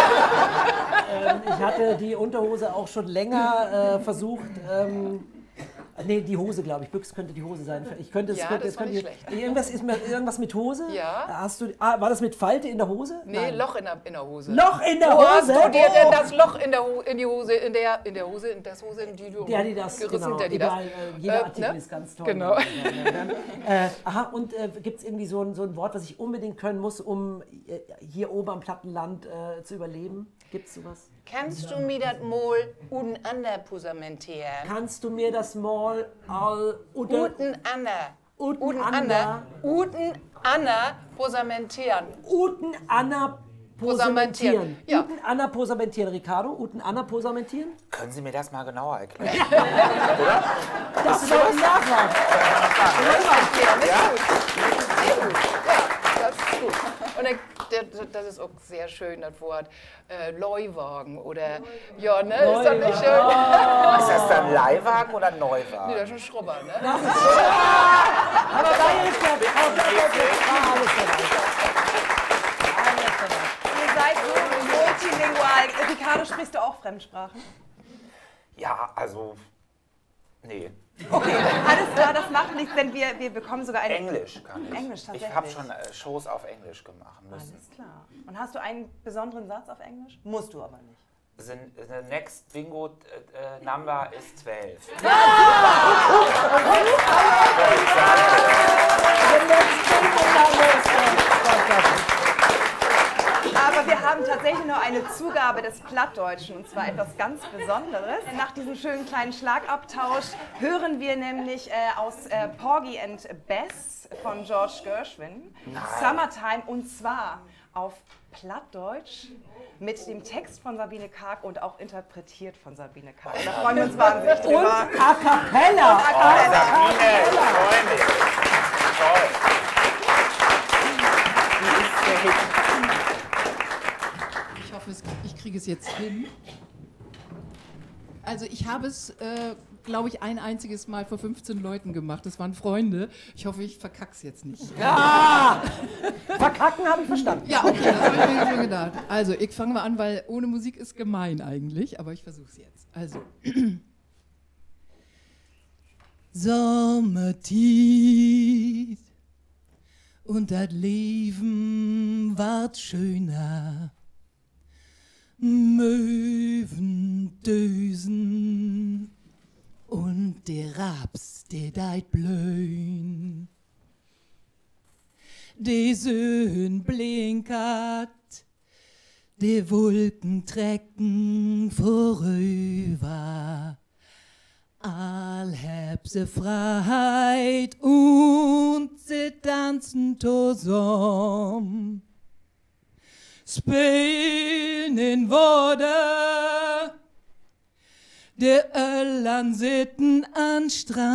ähm, ich hatte die Unterhose auch schon länger äh, versucht. Ähm, nee, die Hose, glaube ich. Büchs könnte die Hose sein. Ich könnte es Ja, könnte, das es war könnte, nicht schlecht. Irgendwas, ist mit, irgendwas mit Hose? Ja. Hast du, ah, war das mit Falte in der Hose? Nee, Nein. Loch in der, in der Hose. Loch in der Wo hast Hose? du dir denn Oh. das Loch in, der Ho in die Hose, in der, in der Hose, in das Hose, in die du Der, die das, gerissen, genau, der, die egal, das. äh, jeder Äh, Artikel ne? ist ganz toll. Genau. äh, aha, und äh, gibt es irgendwie so ein, so ein Wort, was ich unbedingt können muss, um äh, hier oben am Plattenland äh, zu überleben? Gibt es sowas? Kannst du mir das mal unander posamentieren? Kannst du mir das mal all oder Uten ander. Uten Uten ander. ander. Uten ander posamentieren. Uten Anna Posamentieren. posamentieren? Ja. Uten Anna posamentieren, Ricardo? Uten Anna posamentieren? Können Sie mir das mal genauer erklären? Das soll ich nachfragen. Das ist gut. Und dann, der, das ist auch sehr schön, das Wort äh, Leuwagen oder, ja, ne, ist das nicht schön? Ist das dann Leihwagen oder Nee, Neuwagen? das ist schon Schrubber, ne? Aber da ist der ah, alles dabei. Alles dabei. Ihr seid so multilingual. Ricardo, sprichst du auch Fremdsprachen? Ja, also, nee. Okay, alles klar, das macht nichts, denn wir, wir bekommen sogar eine... Englisch kann ich. Englisch, Ich tatsächlich. habe schon äh, Shows auf Englisch gemacht müssen. Alles klar. Und hast du einen besonderen Satz auf Englisch? Musst du aber nicht. The, the next bingo äh, number is zwölf. Aber wir haben tatsächlich noch eine Zugabe des Plattdeutschen, und zwar etwas ganz Besonderes. Nach diesem schönen kleinen Schlagabtausch hören wir nämlich äh, aus äh, Porgy and Bess von George Gershwin Summertime, und zwar auf Plattdeutsch mit dem Text von Sabine Karg und auch interpretiert von Sabine Karg. Da freuen wir uns wahnsinnig Und drüber. a cappella. Sabine, freue mich. Toll. Ich hoffe, es, ich kriege es jetzt hin. Also ich habe es, äh, glaube ich, ein einziges Mal vor fünfzehn Leuten gemacht. Das waren Freunde. Ich hoffe, ich verkack's jetzt nicht. Ah, verkacken habe ich verstanden. Ja, okay, das habe ich mir schon gedacht. Also, ich fange mal an, weil ohne Musik ist gemein eigentlich, aber ich versuche es jetzt. Also. Sommertied und das Leben ward schöner. Möwen dösen und der Raps, der deit blöin. die Sonne blinkert, die Wolken trecken vorüber. All hab se Freiheit und sie tanzen zusammen. Spielen in Worte, der Öllern sitten an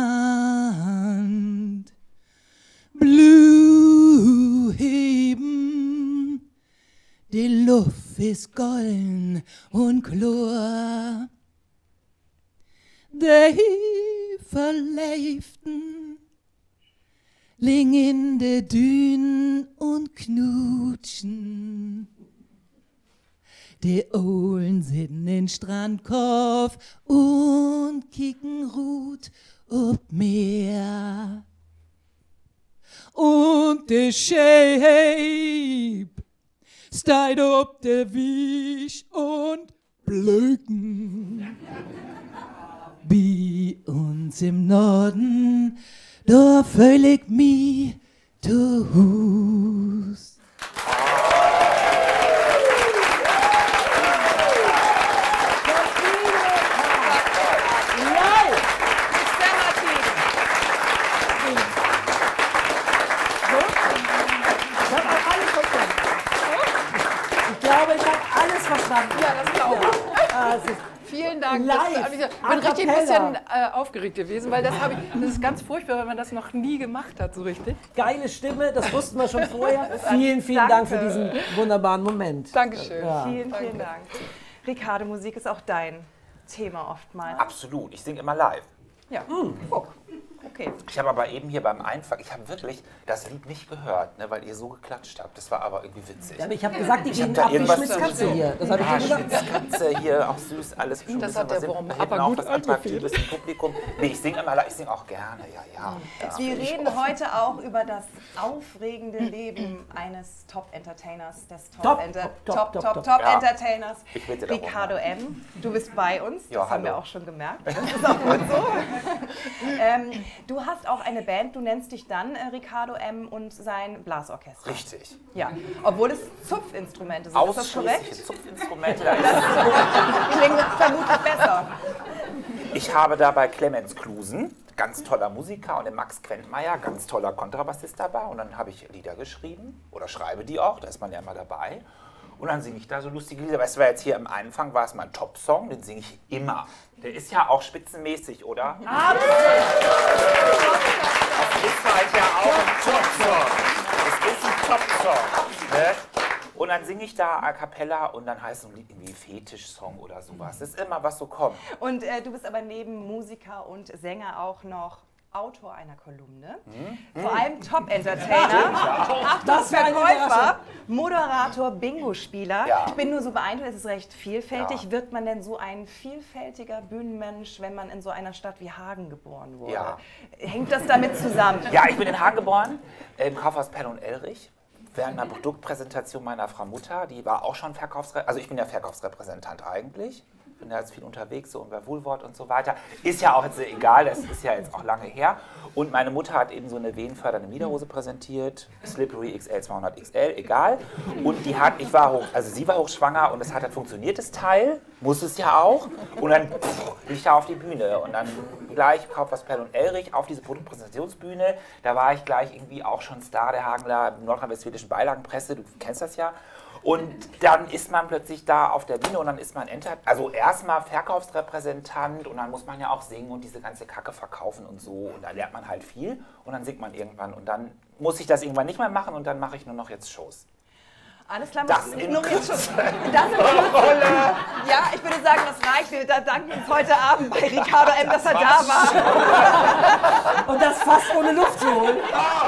Strand. Blue heben, die Luft ist golden und klar. Die Verleiften liegen in de Dünen und knutschen. Die Ohlen sitzen in Strandkorb und kicken Rut ob Meer. Und de Scheib steigt ob de Wisch und Blöken. Bei uns im Norden, da fühl ich mich zu Hus. Ich glaube, ich habe alles verstanden. Ja, das glaube ich. Ja. Äh, es ist Vielen Dank. Live, Das, ich bin a richtig ein cappella. bisschen äh, aufgeregt gewesen, weil das, ich, das ist ganz furchtbar, wenn man das noch nie gemacht hat, so richtig. geile Stimme, das wussten wir schon vorher. Vielen, vielen Dank für diesen wunderbaren Moment. Dankeschön. Ja. Vielen, vielen Dank. Ricardo, Musik ist auch dein Thema oftmals. Absolut, ich singe immer live. Ja, guck. Okay. Ich habe aber eben hier beim Einfang, ich habe wirklich das Lied nicht gehört, ne, weil ihr so geklatscht habt. Das war aber irgendwie witzig. Ja, aber ich habe gesagt, die Ich hab gehen da ab wie irgendwas Schmitz zu Katze so- hier. Das habe ich Ja, dir gesagt. Schmitzkatze hier, auch süß, alles. schon ein Das bisschen hat der was im- Wurm da hinten aber auch gut was Attraktives im Publikum. Nee, ich singe immer, ich singe auch gerne, ja, ja. ja. Wir reden heute auch über das aufregende Leben eines Top-Entertainers, des Top, Top-Enter- top, Top, top, Top, top. Top, Ja. Entertainers, Ich bitte darum. Ricardo M. Du bist bei uns, Ja, das haben wir hallo. auch schon gemerkt. Das ist auch gut so. ähm, du hast auch eine Band, du nennst dich dann äh, Ricardo M. und sein Blasorchester. Richtig. Ja, obwohl es Zupfinstrumente sind. Ist das Ausschließliche korrekt? Zupfinstrumente. Da ist- Klingt vermutlich besser. Ich habe dabei Clemens Klusen, ganz toller Musiker, und den Max Quentmeier, ganz toller Kontrabassist dabei. Und dann habe ich Lieder geschrieben oder schreibe die auch, da ist man ja immer dabei. Und dann singe ich da so lustige Lieder. Weißt du, war jetzt hier am Anfang war es mein Top-Song, den singe ich immer. Der ist ja auch spitzenmäßig, oder? Das ist halt ja auch ein Top-Song. Das ist ein Top-Song. Ne? Und dann singe ich da a cappella und dann heißt es ein Lied irgendwie Fetisch-Song oder sowas. Das ist immer, was so kommt. Und äh, du bist aber neben Musiker und Sänger auch noch Autor einer Kolumne, vor allem Top-Entertainer, Achtung, Das war eine Verkäufer, Überraschung. Moderator, Bingo-Spieler. Ja. Ich bin nur so beeindruckt, es ist recht vielfältig. Ja. Wird man denn so ein vielfältiger Bühnenmensch, wenn man in so einer Stadt wie Hagen geboren wurde? Ja. Hängt das damit zusammen? Ja, ich bin in Hagen geboren, im Kaufhaus Pell und Elrich. Während einer Produktpräsentation meiner Frau Mutter, die war auch schon Verkaufsrepräsentant, also ich bin ja Verkaufsrepräsentant eigentlich. Bin da jetzt viel unterwegs, so über Wohlwort und so weiter. Ist ja auch jetzt egal, das ist ja jetzt auch lange her. Und meine Mutter hat eben so eine venenfördernde Miederhose präsentiert, Slippery X L zweihundert X L, egal. Und die hat, ich war hoch, also sie war hochschwanger und es hat halt funktioniert, das Teil, muss es ja auch. Und dann pff, bin ich da auf die Bühne und dann gleich Kaufhaus Pell und Elrich auf diese Produktpräsentationsbühne. Da war ich gleich irgendwie auch schon Star der Hagener nordrhein-westfälischen Beilagenpresse, du kennst das ja. Und dann ist man plötzlich da auf der Bühne und dann ist man Enter also erstmal Verkaufsrepräsentant und dann muss man ja auch singen und diese ganze Kacke verkaufen und so. Und da lernt man halt viel und dann singt man irgendwann und dann muss ich das irgendwann nicht mehr machen und dann mache ich nur noch jetzt Shows. Alles klar, Das machst- in noch jetzt Kürze. schon. Das in Kürze. Ja, ich würde sagen, das reicht. Wir da danken uns heute Abend bei Ricardo M., dass er da war. Und das fast ohne Luft zu holen.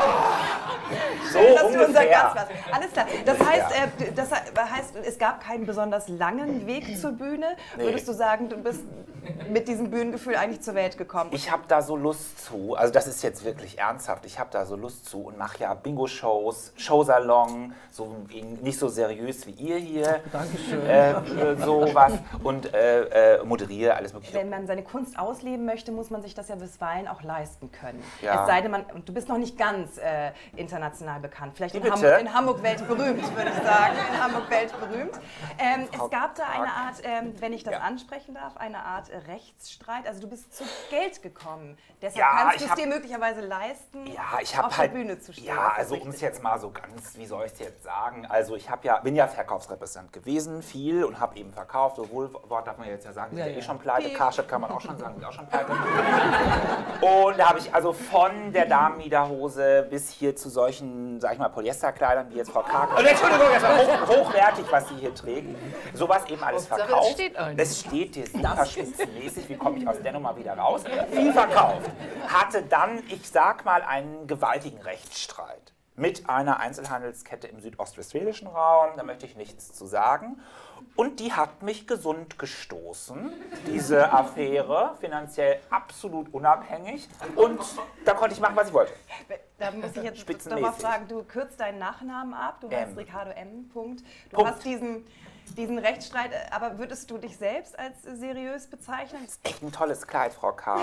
So Dass du unser ungefähr. Gast warst. Alles klar. Das heißt, äh, das heißt, es gab keinen besonders langen Weg zur Bühne. Nee. Würdest du sagen, du bist mit diesem Bühnengefühl eigentlich zur Welt gekommen? Ich habe da so Lust zu, also das ist jetzt wirklich ernsthaft, ich habe da so Lust zu und mache ja Bingo-Shows, Showsalon, so nicht so seriös wie ihr hier. Dankeschön. Äh, sowas und äh, äh, moderiere alles mögliche. Wenn man seine Kunst ausleben möchte, muss man sich das ja bisweilen auch leisten können. Ja. Es sei denn, man, und du bist noch nicht ganz äh, international international bekannt. Vielleicht in, Wie Ham bitte? in Hamburg weltberühmt, würde ich sagen. In Hamburg weltberühmt. Ähm, es gab da eine Art, ähm, wenn ich das Ja. ansprechen darf, eine Art äh, Rechtsstreit. Also du bist zu Geld gekommen. Deshalb Ja, kannst ich du es hab- dir möglicherweise leisten, Ja, ich habe auf halt, der Bühne zu stehen. ja, Ist das also um richtig? es jetzt mal so ganz, wie soll ich es jetzt sagen, also ich habe ja, bin ja Verkaufsrepräsentant gewesen, viel und habe eben verkauft, so Wohlwort darf man jetzt ja sagen, die Ja, sind ja ja. eh schon pleite, Piep. Karstadt kann man auch schon sagen, sind auch schon pleite. Und da habe ich also von der Damenmiederhose bis hier zu solchen, sag ich mal, Polyesterkleidern, wie jetzt Frau Karg, oh, Entschuldigung, das war hoch, hochwertig, was sie hier trägt, sowas eben alles Hauptsache, es verkauft. steht ein. Es steht hier super spitzenmäßig, wie komme ich aus der Nummer wieder raus? Viel verkauft. Hatte dann, ich sag mal, einen gewaltigen Rechtsstreit mit einer Einzelhandelskette im südostwestfälischen Raum, da möchte ich nichts zu sagen. Und die hat mich gesund gestoßen, diese Affäre, finanziell absolut unabhängig. Und da konnte ich machen, was ich wollte. Da muss ich jetzt Spitzenmäßig. doch mal fragen, du kürzt deinen Nachnamen ab, du heißt M. Ricardo M. Punkt. Du Punkt. hast diesen, diesen Rechtsstreit, aber würdest du dich selbst als seriös bezeichnen? Echt ein tolles Kleid, Frau Karg.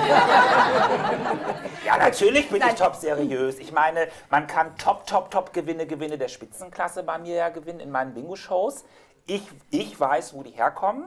Ja, natürlich bin ich top seriös. Ich meine, man kann top, top, top Gewinne, Gewinne der Spitzenklasse bei mir ja gewinnen in meinen Bingo-Shows. Ich, ich weiß, wo die herkommen.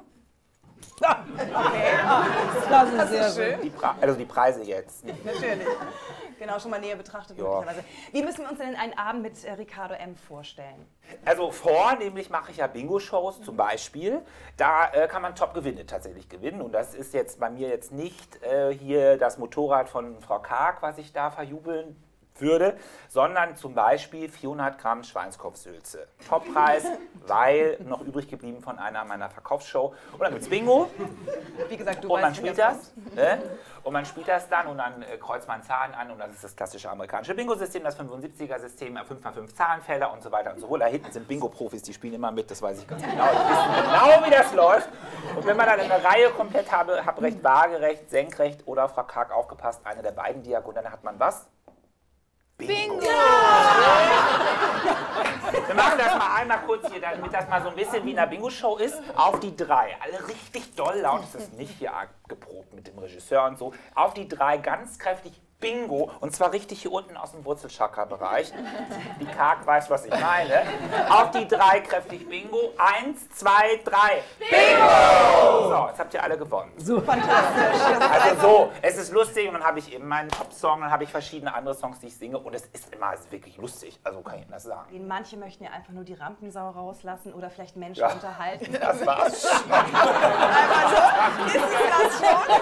Das ist sehr schön. schön. Die Pre- also die Preise jetzt. Natürlich. Genau, schon mal näher betrachtet Ja. möglicherweise. Wie müssen wir uns denn einen Abend mit äh, Ricardo M. vorstellen? Also vornehmlich mache ich ja Bingo-Shows zum Beispiel. Da äh, kann man Top-Gewinne tatsächlich gewinnen. Und das ist jetzt bei mir jetzt nicht äh, hier das Motorrad von Frau Karg, was ich da verjubeln würde, sondern zum Beispiel vierhundert Gramm Schweinskopfsülze. Toppreis, weil noch übrig geblieben von einer meiner Verkaufsshow. Und dann gibt's Bingo. Wie gesagt, du Und man weißt, wie spielt das das, ne? Und man spielt das dann und dann äh, kreuzt man Zahlen an und das ist das klassische amerikanische Bingo-System, das fünfundsiebziger-System, fünf mal fünf Zahlenfelder und so weiter und so fort. Da hinten sind Bingo-Profis, die spielen immer mit, das weiß ich ganz genau. Die wissen genau, wie das läuft. Und wenn man dann eine Reihe komplett habe, hab recht waagerecht, senkrecht oder Frau Karg aufgepasst, eine der beiden Diagonale, hat man was? Bingo! Wir machen das mal einmal kurz hier, damit das mal so ein bisschen wie in einer Bingo-Show ist. Auf die drei. Alle richtig doll laut. Das ist nicht hier geprobt mit dem Regisseur und so. Auf die drei ganz kräftig Bingo. Und zwar richtig hier unten aus dem Wurzelchakra-Bereich. Die Karg weiß, was ich meine. Auf die drei kräftig Bingo. Eins, zwei, drei. Bingo! So, jetzt habt ihr alle gewonnen. fantastisch. Also so, es ist lustig und dann habe ich eben meinen Top-Song, dann habe ich verschiedene andere Songs, die ich singe und es ist immer es ist wirklich lustig, also kann ich Ihnen das sagen. Manche möchten ja einfach nur die Rampensau rauslassen oder vielleicht Menschen Ja. unterhalten. Das war's. Ist es das schon?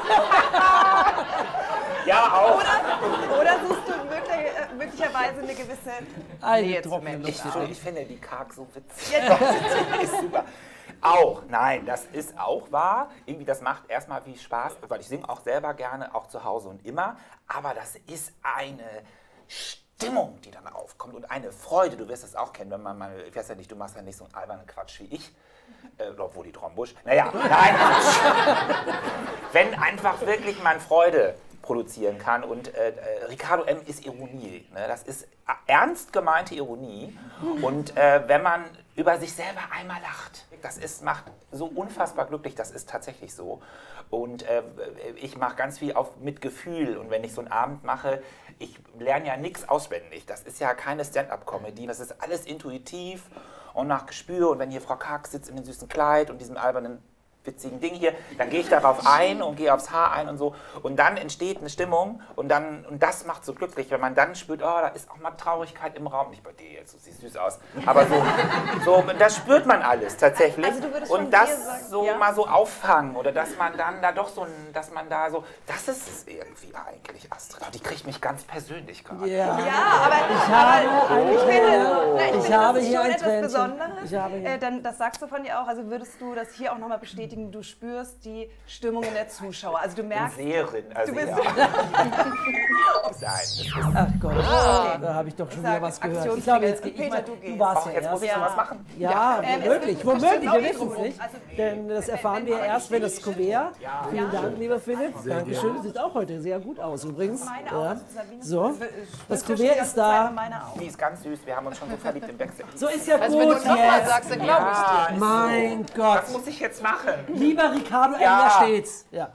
Ja, auch. Oder, oder suchst du möglich, äh, möglicherweise eine gewisse Eine Nähe zu trockene Menschen? Ich, Luft. ich finde die Karg so witzig. Die ist super. Auch, nein, das ist auch wahr. Irgendwie, das macht erstmal viel Spaß, weil ich singe auch selber gerne, auch zu Hause und immer. Aber das ist eine Stimmung, die dann aufkommt und eine Freude. Du wirst das auch kennen, wenn man mal, ich weiß ja nicht, du machst ja nicht so einen albernen Quatsch wie ich. Äh, obwohl die Trombusch. Naja, nein. Wenn einfach wirklich man Freude produzieren kann. Und äh, äh, Ricardo M. ist Ironie. Ne? Das ist ernst gemeinte Ironie. Und äh, wenn man über sich selber einmal lacht, das ist, macht so unfassbar glücklich, das ist tatsächlich so. Und äh, ich mache ganz viel auf, mit Gefühl. Und wenn ich so einen Abend mache, ich lerne ja nichts auswendig. Das ist ja keine Stand-up-Comedy. Das ist alles intuitiv und nach Gespür. Und wenn hier Frau Karg sitzt in dem süßen Kleid und diesem albernen witzigen Ding hier, dann gehe ich darauf ein und gehe aufs Haar ein und so. Und dann entsteht eine Stimmung und, dann, und das macht so glücklich, wenn man dann spürt, oh, da ist auch mal Traurigkeit im Raum. Nicht bei dir jetzt, du siehst süß aus. Aber so, so das spürt man alles tatsächlich. Also du würdest von und das dir sagen, so ja? mal so auffangen oder dass man dann da doch so ein, dass man da so, das ist es irgendwie eigentlich, Astrid. Oh, die kriegt mich ganz persönlich gerade. Ja. Ja, aber ich habe eine ich finde, Tränchen. na, ich Ich finde habe das ist hier schon ein etwas Tränchen. Besonderes. Ich habe hier- Äh, dann, das sagst du von dir auch. Also würdest du das hier auch nochmal bestätigen, du spürst die Stimmung in der Zuschauer. Also du Ich merkst, bin Seherin, also du bist ja. Nein, das ist Ach Gott, da habe ich doch schon wieder sag, was gehört. Ich Aktionskriege. glaube, jetzt gehe ich Peter, mal. du Du gehst. warst Ach, ja jetzt erst. muss ich noch was machen. Ja, Ähm, es womöglich, wird womöglich, bestimmt wir auch wissen es drum. nicht. Also, Denn das erfahren wir erst, wenn das Kuvert. Vielen Dank, lieber Philipp. Dankeschön. Du siehst auch heute sehr gut aus übrigens. meine Ja. auch. Sabine, So, das das ist Kuvert ist da. Meine auch. Die ist ganz süß, wir haben uns schon so verliebt im Backstage. So ist ja Also wenn du gut nochmal jetzt. sagst, dann glaube ich dir. Ja, ist Mein so. Gott. Was muss ich jetzt machen? Lieber Ricardo, Ja. ja. steht's. Ja.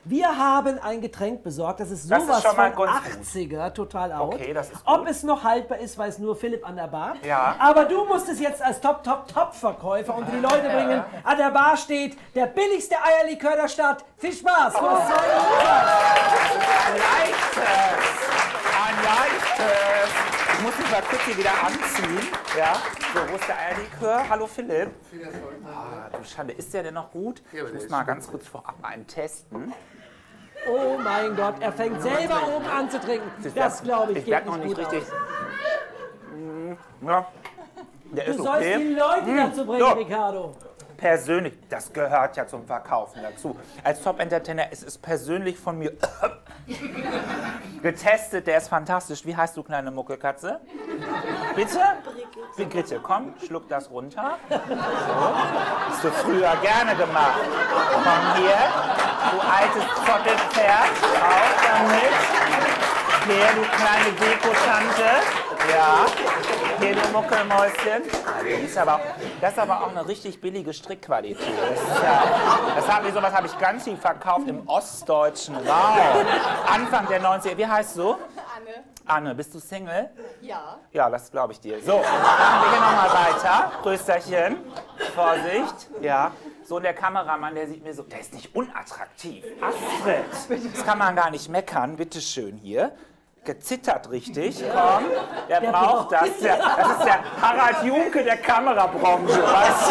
Wir haben ein Getränk besorgt, das ist Das ist sowas schon mal von ganz gut. achtziger, total out. Okay, das ist Ob gut. es noch haltbar ist, weiß nur Philipp an der Bar. Ja. Aber du musst es jetzt als Top-Top-Top-Verkäufer unter die Leute bringen. An der Bar steht der billigste Eierlikör der Stadt. Viel Spaß! Du hast zwei Minuten Zeit. Ein leichtes! Ein leichtes! Ich muss mich mal kurz hier wieder anziehen. Ja, so, wo ist der Eierlikör? Hallo Philipp. Ah, du Schande, ist der denn noch gut? Ich muss mal ganz kurz vorab einen testen. Oh mein Gott, er fängt selber oben an zu trinken. Das glaube ich, Ich geht werde noch nicht nicht gut richtig. aus. Ja, der Du ist sollst die okay. Leute dazu bringen, so. Ricardo. Persönlich, das gehört ja zum Verkaufen dazu. Als Top-Entertainer ist es persönlich von mir getestet, der ist fantastisch. Wie heißt du, kleine Muckelkatze? Bitte? Brigitte, komm, schluck das runter. So. Hast du früher gerne gemacht. Komm hier, du altes Zottelpferd, auf damit. Hier, du kleine Dekotante. Ja, hier, du Muckelmäuschen. Das ist, aber, das ist aber auch eine richtig billige Strickqualität. Das ist ja, das haben wir, sowas habe ich ganz viel verkauft im ostdeutschen Raum. Anfang der neunziger. Wie heißt du? Anne. Anne, bist du Single? Ja. Ja, das glaube ich dir. So, machen wir hier nochmal weiter. Prösterchen. Vorsicht. Ja. So, und der Kameramann, der sieht mir so, der ist nicht unattraktiv. Astrid, das kann man gar nicht meckern. Bitteschön hier. Gezittert richtig, komm, der, der braucht das. Der, das ist der Harald Junke der Kamerabranche, weißt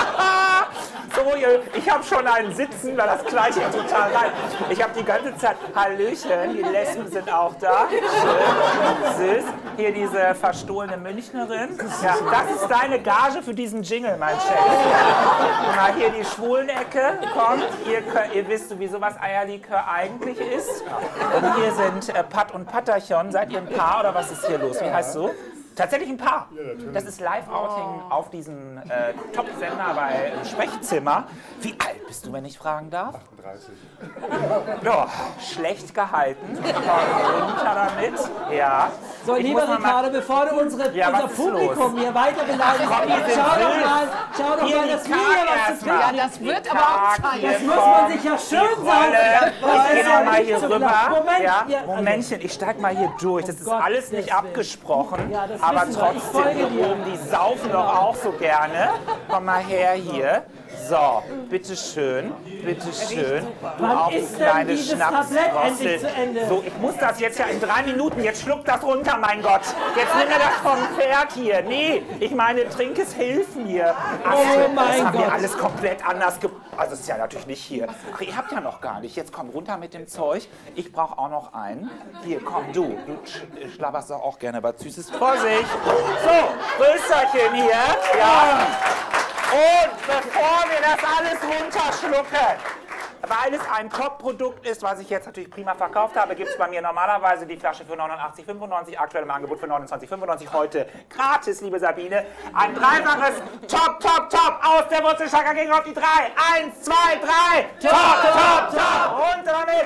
du? So, ich habe schon einen Sitzen, weil das Kleid hier total rein. Ich habe die ganze Zeit, Hallöchen, die Lesben sind auch da. Schön, süß. Hier diese verstohlene Münchnerin. Ja, das ist deine Gage für diesen Jingle, mein Chef. Guck mal, hier die Schwulenecke, kommt. Ihr, könnt, ihr wisst sowieso, was Eierlikör eigentlich ist. Und hier sind äh, Pat und Patterchen. Seid ihr ein Paar oder was ist hier los? Wie heißt du? Tatsächlich ein Paar. Das ist Live-Outing auf diesem äh, Top-Sender bei Sprechzimmer. Wie alt bist du, wenn ich fragen darf? achtunddreißig. Ja, schlecht gehalten. Komm runter damit. Ja. So, Ich lieber muss mal Ricardo, bevor du unsere, Ja, unser was ist Publikum los? hier weiter beleidigst, Komm, hier sind schau doch Wild. mal, schau doch Hier mal, die dass wir Karte hier was zu erstmal. trinken. Ja, das wird aber auch Zeit. Das muss man sich ja schön sagen. Ich gehe noch mal nicht hier so rüber. klar. Moment, ja, ja, also- Momentchen, ich steig mal hier durch. Das ist Gottes alles nicht Willen. abgesprochen. Ja, das aber wissen wir. Ich trotzdem, folge hier dir. oben, die saufen doch auch so gerne. Komm mal her hier. So, bitteschön, bitteschön. Du Wann auch, ist du denn kleine dieses Tablett endlich Schnapsdrossel. zu Ende? So, ich muss das jetzt ja in drei Minuten. Jetzt schluck das runter, mein Gott. Jetzt nimm mir das vom Pferd hier. Nee, ich meine, trink es Hilfen hier. Ach, Oh mein das haben wir Gott. alles komplett anders ge... Also ist ja natürlich nicht hier. Ach, ihr habt ja noch gar nicht. Jetzt komm runter mit dem Zeug. Ich brauche auch noch einen. Hier, komm du. Du sch schlabberst doch auch gerne was Süßes. Vorsicht. So, Rösterchen hier. Ja. Und bevor wir das alles runterschlucken, weil es ein Top-Produkt ist, was ich jetzt natürlich prima verkauft habe, gibt es bei mir normalerweise die Flasche für neunundachtzig fünfundneunzig, aktuell im Angebot für neunundzwanzig fünfundneunzig, heute gratis, liebe Sabine. Ein dreifaches Top, Top, Top aus der Wurzelschlager gegen auf die drei. Eins, zwei, drei. Top, Top, Top. Runter damit.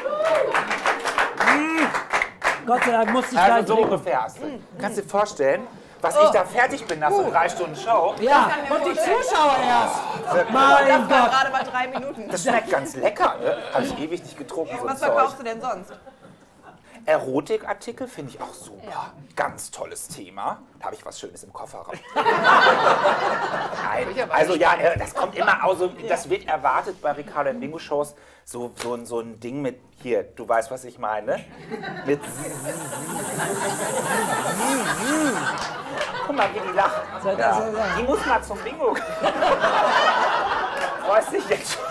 Gott sei Dank musste ich gleich Also so trinken. ungefähr. hast du. Kannst du dir vorstellen, was ich da fertig bin nach so drei Stunden Show? Ja, und die Zuschauer erst. Mein Gott. Gerade mal drei Minuten. Das schmeckt ganz lecker, ne? Habe ich ewig nicht getrunken, so ein Was Zeug. verkaufst du denn sonst? Erotikartikel finde ich auch super. Ganz tolles Thema. Da habe ich was Schönes im Kofferraum. Nein, also ja, äh, das kommt immer, also das wird erwartet bei Ricardo und Bingo Shows. So, so, ein- so ein Ding mit, hier, du weißt, was ich meine? Mit guck mal, wie die lacht. Soll das Ja. so sein? Die muss mal zum Bingo. Freust dich jetzt schon?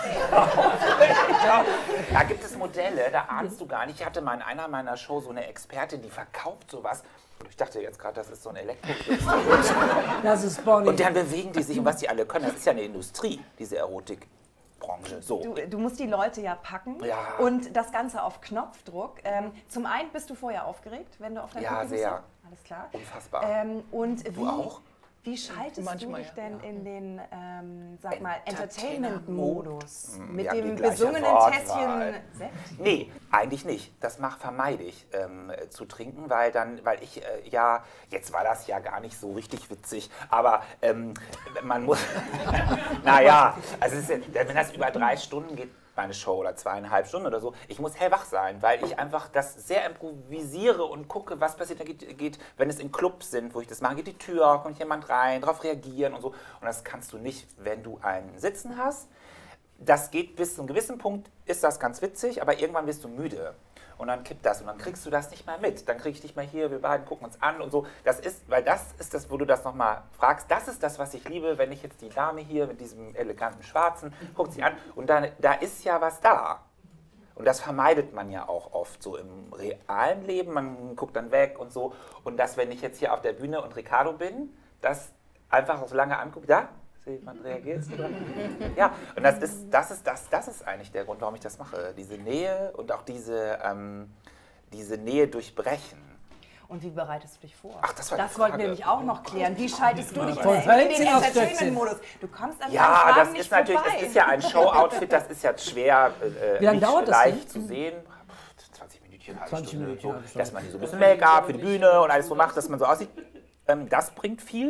Da gibt es Modelle, da ahnst du gar nicht. Ich hatte mal in einer meiner Shows so eine Expertin, die verkauft sowas. Und ich dachte jetzt gerade, das ist so ein Elektrogriff. Das ist Bonnie. Und dann bewegen die sich, und was die alle können, das ist ja eine Industrie, diese Erotikbranche. So. Du, du musst die Leute ja packen Ja. und das Ganze auf Knopfdruck. Ähm, zum einen bist du vorher aufgeregt, wenn du auf dein Ja, Publikum sehr. bist? Alles klar. Unfassbar. Ähm, und wie, auch? wie schaltest Manchmal, du dich ja. denn in den, ähm, sag mal, Entertainment-Modus. Entertainment-Modus? Mm, Mit wir haben dem die gleiche besungenen Wortwahl. Tässchen Sekt? Nee, eigentlich nicht. Das mach, vermeide ich ähm, äh, zu trinken, weil dann, weil ich äh, ja, jetzt war das ja gar nicht so richtig witzig, aber ähm, man muss, naja, also es ist, ja- wenn das über drei Stunden geht, meine Show oder zweieinhalb Stunden oder so, ich muss hellwach sein, weil ich einfach das sehr improvisiere und gucke, was passiert. Da geht, geht, wenn es in Clubs sind, wo ich das mache, geht die Tür, kommt jemand rein, darauf reagieren und so. Und das kannst du nicht, wenn du einen Sitzen hast. Das geht bis zu einem gewissen Punkt, ist das ganz witzig, aber irgendwann wirst du müde. Und dann kippt das und dann kriegst du das nicht mehr mit. Dann krieg ich dich mal hier, wir beiden gucken uns an und so. Das ist, weil das ist das, wo du das nochmal fragst, das ist das, was ich liebe, wenn ich jetzt die Dame hier mit diesem eleganten Schwarzen, guckt sie an und dann, da ist ja was da. Und das vermeidet man ja auch oft so im realen Leben. Man guckt dann weg und so. Und das, wenn ich jetzt hier auf der Bühne und Ricardo bin, das einfach so lange anguckt, da, man reagiert. Ja, und das ist, das, ist, das, das ist eigentlich der Grund, warum ich das mache. Diese Nähe und auch diese, ähm, diese Nähe durchbrechen. Und wie bereitest du dich vor? Ach, das war Das die wollten Frage. wir nämlich auch noch klären. Wie schaltest du dich Voll in hält den sie auf Entertainment-Modus? Du kommst an Ja, deinen Fragen das nicht ist natürlich, vorbei. es ist ja ein Show-Outfit, das ist ja schwer, äh, Wie lange nicht dauert das leicht denn? zu sehen. zwanzig Minuten, halbe zwanzig Stunde, Minuten, so, halbe Stunde. dass man hier so ein bisschen Make-up für die Bühne und alles so macht, dass man so aussieht. Ähm, das bringt viel.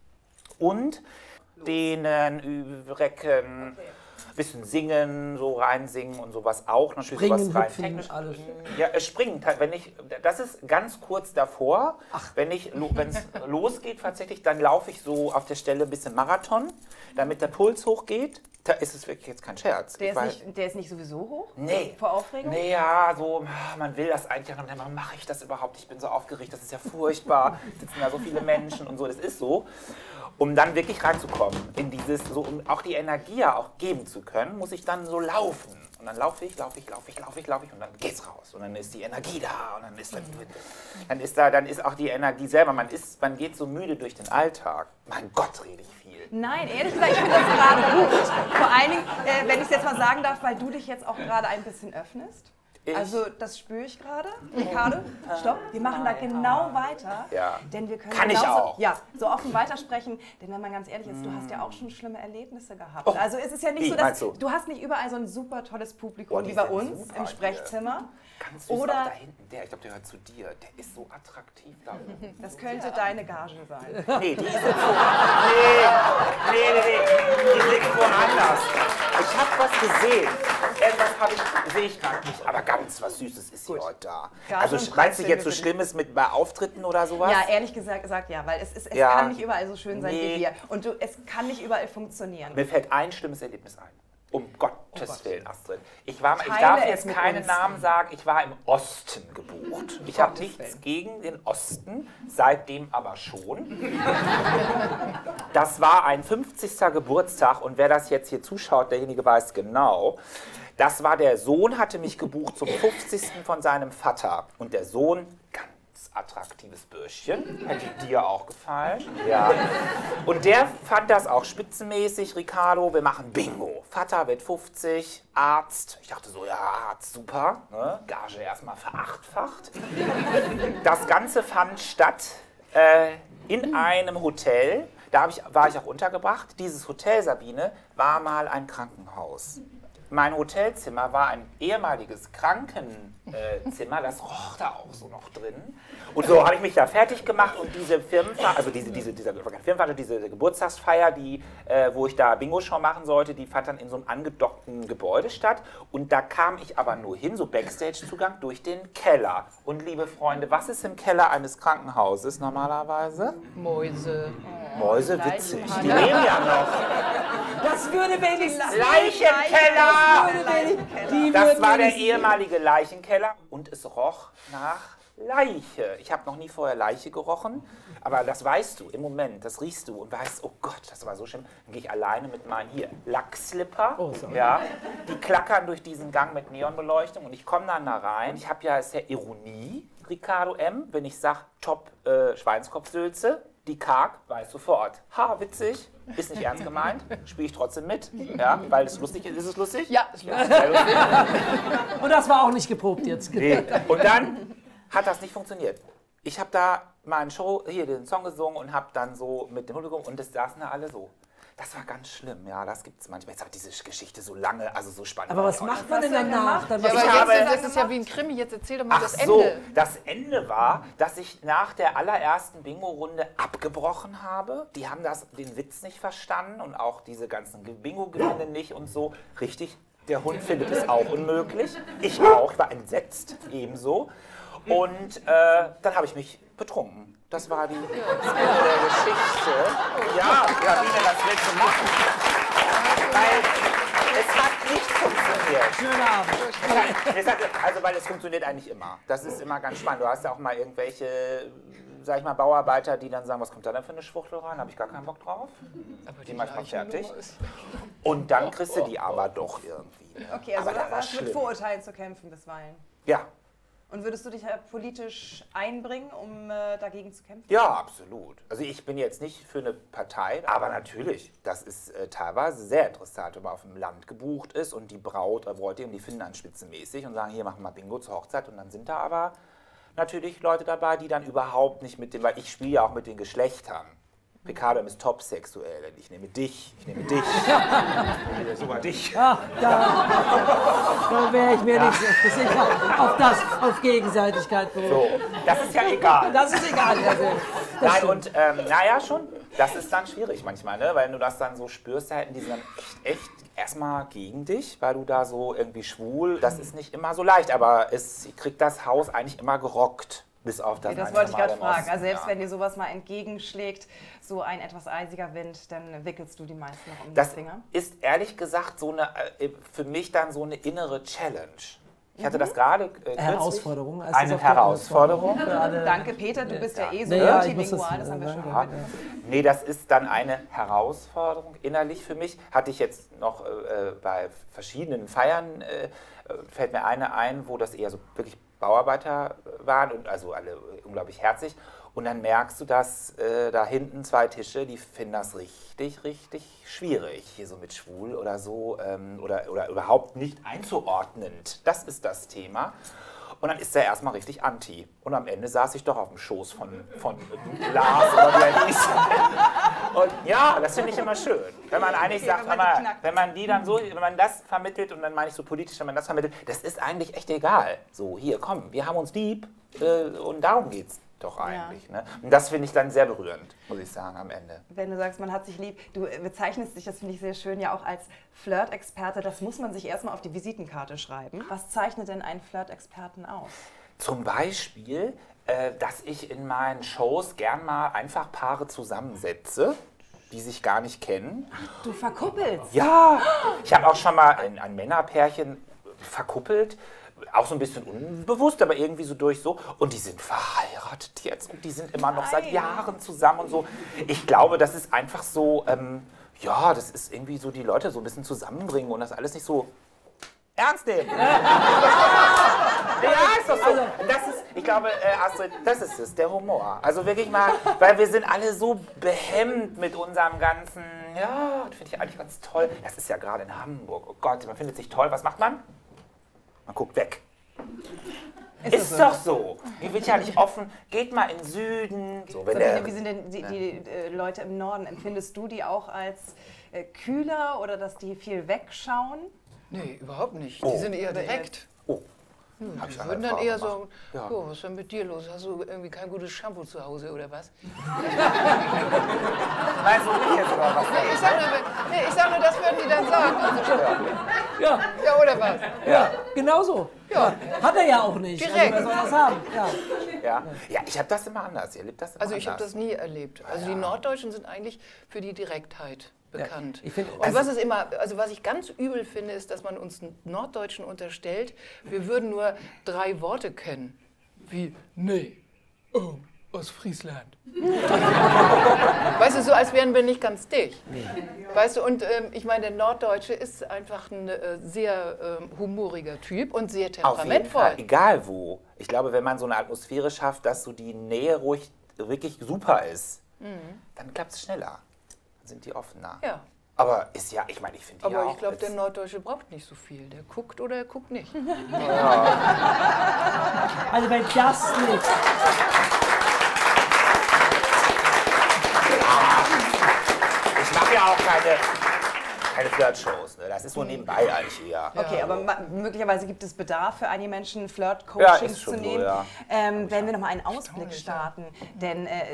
Und dehnen, recken, bisschen singen, so reinsingen und sowas auch. Natürlich Springen, sowas rein hüpfen, technisch. alles. Ja, es springt halt, wenn ich, das ist ganz kurz davor, wenn ich, wenn es losgeht tatsächlich, dann laufe ich so auf der Stelle ein bisschen Marathon, damit der Puls hochgeht. Da ist es wirklich jetzt kein Scherz. Der ist, Weil- nicht, der ist nicht sowieso hoch? Nee. Vor Aufregung? Nee, ja, so, man will das eigentlich, und dann warum mache ich das überhaupt? Ich bin so aufgeregt, das ist ja furchtbar. Sitzen da so viele Menschen und so, das ist so. Um dann wirklich reinzukommen in dieses, so, um auch die Energie ja auch geben zu können, muss ich dann so laufen. Und dann laufe ich, laufe ich, laufe ich, laufe ich, laufe ich und dann geht's raus. Und dann ist die Energie da und dann ist, dann, dann ist da, dann ist auch die Energie selber. Man ist, man geht so müde durch den Alltag. Mein Gott, rede ich viel. Nein, ehrlich gesagt, ich finde das gerade gut. Vor allen Dingen, äh, wenn ich es jetzt mal sagen darf, weil du dich jetzt auch gerade ein bisschen öffnest. Ich? Also das spüre ich gerade. Ricardo, stopp, wir machen da genau weiter. Ja. Denn wir können Kann ich genauso, auch. Ja, so offen weitersprechen. Denn wenn man ganz ehrlich ist, du hast ja auch schon schlimme Erlebnisse gehabt. Oh. Also es ist ja nicht Wie, so, dass meinst du? du hast nicht überall so ein super tolles Publikum Oh, die wie bei sind uns super im hier. Sprechzimmer. Ganz süß, Oder- auch da hinten, der, ich glaube, der gehört zu dir. Der ist so attraktiv da. Das könnte deine Gage sein. Nee, die ist jetzt so. Nee, nee, nee, nee. Die liegt woanders. Ich habe was gesehen. Irgendwas habe ich, sehe ich gerade nicht. Aber ganz was Süßes ist hier heute da. Gage Also und meinst du Preis jetzt so für- Schlimmes mit bei Auftritten oder sowas? Ja, ehrlich gesagt, gesagt ja, weil es, ist, es Ja. kann nicht überall so schön sein Nee. wie hier. Und du, es kann nicht überall funktionieren. Mir fällt ein schlimmes Erlebnis ein. Um Gottes Willen, Astrid. Ich, war, ich Teile darf es jetzt mit keinen uns. Namen sagen, ich war im Osten gebucht. Ich habe nichts gegen den Osten, seitdem aber schon. Das war ein fünfzigster Geburtstag und wer das jetzt hier zuschaut, derjenige weiß genau. Das war der Sohn, hatte mich gebucht zum fünfzigsten von seinem Vater. Und der Sohn, ganz attraktives Bürschchen, hätte dir auch gefallen. Ja. Und der fand das auch spitzenmäßig, Ricardo, wir machen Bingo. Vater wird fünfzig, Arzt. Ich dachte so, ja, Arzt, super. Ne? Gage erstmal verachtfacht. Das Ganze fand statt äh, in einem Hotel. Da hab ich, war ich auch untergebracht. Dieses Hotel, Sabine, war mal ein Krankenhaus. Mein Hotelzimmer war ein ehemaliges Krankenzimmer, das roch da auch so noch drin. Und so habe ich mich da fertig gemacht und diese Firmenfeier, also diese, diese, diese, Firmenfeier, diese Geburtstagsfeier, die, äh, wo ich da Bingo-Show machen sollte, die fand dann in so einem angedockten Gebäude statt. Und da kam ich aber nur hin, so Backstage-Zugang, durch den Keller. Und liebe Freunde, was ist im Keller eines Krankenhauses normalerweise? Mäuse. Mäuse, witzig, die leben ja noch. Das würde wenigstens... Leichenkeller! Die Das würden war der wenigstens- ehemalige Leichenkeller und es roch nach Leiche. Ich habe noch nie vorher Leiche gerochen, aber das weißt du im Moment, das riechst du und weißt, oh Gott, das war so schlimm. Dann gehe ich alleine mit meinen hier Lackslipper, Oh, sorry. ja, die klackern durch diesen Gang mit Neonbeleuchtung und ich komme dann da rein. Ich habe ja, es ist ja Ironie, Ricardo M., wenn ich sage Top äh, Schweinskopfsülze, die karg, weiß sofort. Ha, witzig, ist nicht ernst gemeint, spiele ich trotzdem mit, ja, weil es lustig ist. Ist es lustig? Ja, ist lustig. Sehr lustig. Und das war auch nicht geprobt jetzt. Nee. Und dann hat das nicht funktioniert. Ich habe da meine Show, hier den Song gesungen und habe dann so mit dem Publikum und das saßen da alle so. Das war ganz schlimm, ja, das gibt es manchmal. Jetzt hat diese Geschichte so lange, also so spannend. Aber was war die auch macht man denn danach? Dann Ja, aber Ich jetzt, habe- ist- das ist ja wie ein Krimi, jetzt erzähl doch mal Ach das so, Ende. das Ende war, dass ich nach der allerersten Bingo-Runde abgebrochen habe. Die haben das, den Witz nicht verstanden und auch diese ganzen Bingo-Gewinne nicht und so. Richtig Der Hund findet es auch unmöglich. Ich auch, ich war entsetzt, ebenso. Und äh, dann habe ich mich betrunken. Das war die das Ende der Geschichte. Ja, ja, wie denn das willst du machen? Weil es hat nicht funktioniert. Schönen Abend. Es hat, also, weil es funktioniert eigentlich immer. Das ist immer ganz spannend. Du hast ja auch mal irgendwelche, sag ich mal, Bauarbeiter, die dann sagen, was kommt da denn für eine Schwuchtel rein? Habe ich gar keinen Bock drauf. Aber Die manchmal fertig. ist- Und dann kriegst du die aber doch irgendwie. Ne? Okay, also aber du das war hast mit schlimm. Vorurteilen zu kämpfen bisweilen. Ja, Und würdest du dich äh, politisch einbringen, um äh, dagegen zu kämpfen? ja, absolut. Also ich bin jetzt nicht für eine Partei, aber natürlich, das ist äh, teilweise sehr interessant, wenn man auf dem Land gebucht ist und die Braut oder Bräutigam, die finden einen spitzenmäßig und sagen, hier machen wir Bingo zur Hochzeit und dann sind da aber natürlich Leute dabei, die dann überhaupt nicht mit dem, weil ich spiele ja auch mit den Geschlechtern. Ricardo ist top sexuell. Ich nehme dich, ich nehme dich, ich nehme sogar dich. Ach, da, da wäre ich mir nicht so sicher auf das, auf Gegenseitigkeit berufen. So, das ist ja egal. Das ist egal. Also, das Nein, stimmt. und ähm, naja, schon, das ist dann schwierig manchmal, ne? Weil du das dann so spürst, da hätten die dann echt, echt erstmal gegen dich, weil du da so irgendwie schwul, das ist nicht immer so leicht, aber es kriegt das Haus eigentlich immer gerockt. Bis auf das, Okay, das eine wollte ich gerade Mal im fragen. Osten, Also selbst ja. wenn dir sowas mal entgegenschlägt, so ein etwas eisiger Wind, dann wickelst du die meisten noch um die Das Finger. ist ehrlich gesagt so eine, äh, für mich dann so eine innere Challenge. Ich hatte das gerade äh, kürzlich. Herausforderung. heißt das Eine auf der- Herausforderung. Für alle- Danke, Peter, du bist ja, eh so Nee, ja, ich muss multilingual, das, das haben wir äh, schon danke. gehört. Nee, das ist dann eine Herausforderung innerlich für mich. Hatte ich jetzt noch äh, bei verschiedenen Feiern, äh, fällt mir eine ein, wo das eher so wirklich Bauarbeiter waren und also alle unglaublich herzig. Und dann merkst du, dass äh, da hinten zwei Tische, die finden das richtig, richtig schwierig, hier so mit schwul oder so ähm, oder, oder überhaupt nicht einzuordnend. Das ist das Thema. Und dann ist er erstmal richtig anti. Und am Ende saß ich doch auf dem Schoß von, von Lars oder wie er hieß. Und ja, das finde ich immer schön. Wenn man eigentlich Okay, sagt, wenn man wenn die man, knackt. wenn man die dann so, wenn man das vermittelt und dann meine ich so politisch, wenn man das vermittelt, das ist eigentlich echt egal. So, hier, komm, wir haben uns lieb äh, und darum geht's doch eigentlich. Ne? Und das finde ich dann sehr berührend, muss ich sagen, am Ende. Wenn du sagst, man hat sich lieb, du bezeichnest dich, das finde ich sehr schön, ja auch als Flirt-Experte. Das muss man sich erstmal auf die Visitenkarte schreiben. Was zeichnet denn einen Flirt-Experten aus? Zum Beispiel, äh, dass ich in meinen Shows gern mal einfach Paare zusammensetze, die sich gar nicht kennen. Du verkuppelst. Ja, ich habe auch schon mal ein, ein Männerpärchen verkuppelt, auch so ein bisschen unbewusst, aber irgendwie so durch so. Und die sind verheiratet jetzt und die sind immer noch seit Nein. Jahren zusammen und so. Ich glaube, das ist einfach so, ähm, ja, das ist irgendwie so die Leute so ein bisschen zusammenbringen und das alles nicht so ernst nehmen. Ja, ist doch so. Das ist, ich glaube, äh, Astrid, das ist es, der Humor. Also wirklich mal, weil wir sind alle so behemmt mit unserem ganzen, ja, das finde ich eigentlich ganz toll. Das ist ja gerade in Hamburg, oh Gott, man findet sich toll. Was macht man? Man guckt weg. Ist, das so? doch so. Die wird ja nicht offen. Geht mal in den Süden. So, wenn Sabine, der, wie sind denn die, die äh, Leute im Norden? Empfindest du die auch als äh, kühler oder dass die viel wegschauen? Nee, überhaupt nicht. Oh. Die sind eher direkt. oh, hab ich Die eine würden dann Erfahrung eher gemacht. so, Ja. oh, was ist denn mit dir los? Hast du irgendwie kein gutes Shampoo zu Hause oder was? Meinst du nicht jetzt oder was? Ich sag nur, nee, ich sag nur, das würden die dann sagen. Also, Ja, ja, oder was? ja, genau so. Ja. Hat er ja auch nicht. Direkt. Also, wer soll das haben? Ja. Ja, ja, ich habe das immer anders. Ihr lebt das immer Also ich habe anders. das nie erlebt. Also die Norddeutschen sind eigentlich für die Direktheit bekannt. ich find- Und was ist immer, also was ich ganz übel finde, ist, dass man uns Norddeutschen unterstellt, wir würden nur drei Worte kennen. Wie nee, oh, aus Friesland. Weißt du, so als wären wir nicht ganz dicht. Weißt du, und ähm, ich meine, der Norddeutsche ist einfach ein äh, sehr ähm, humoriger Typ und sehr Auf jeden Fall, temperamentvoll. egal wo. Ich glaube, wenn man so eine Atmosphäre schafft, dass so die Nähe ruhig wirklich super ist, dann klappt es schneller. Dann sind die offener. Ja. Aber ist ja, ich meine, ich finde die Aber ja ich auch glaube, jetzt- der Norddeutsche braucht nicht so viel. Der guckt oder er guckt nicht. Also wenn das nicht. Ich mache ja auch keine, keine Flirt-Shows. Ne? Das ist so nebenbei eigentlich eher. Okay, aber ma- möglicherweise gibt es Bedarf für einige Menschen, Ja, Flirt-Coachings ist schon zu so, nehmen. ja. Ähm, wenn wir noch mal einen Ausblick starten, denn äh, du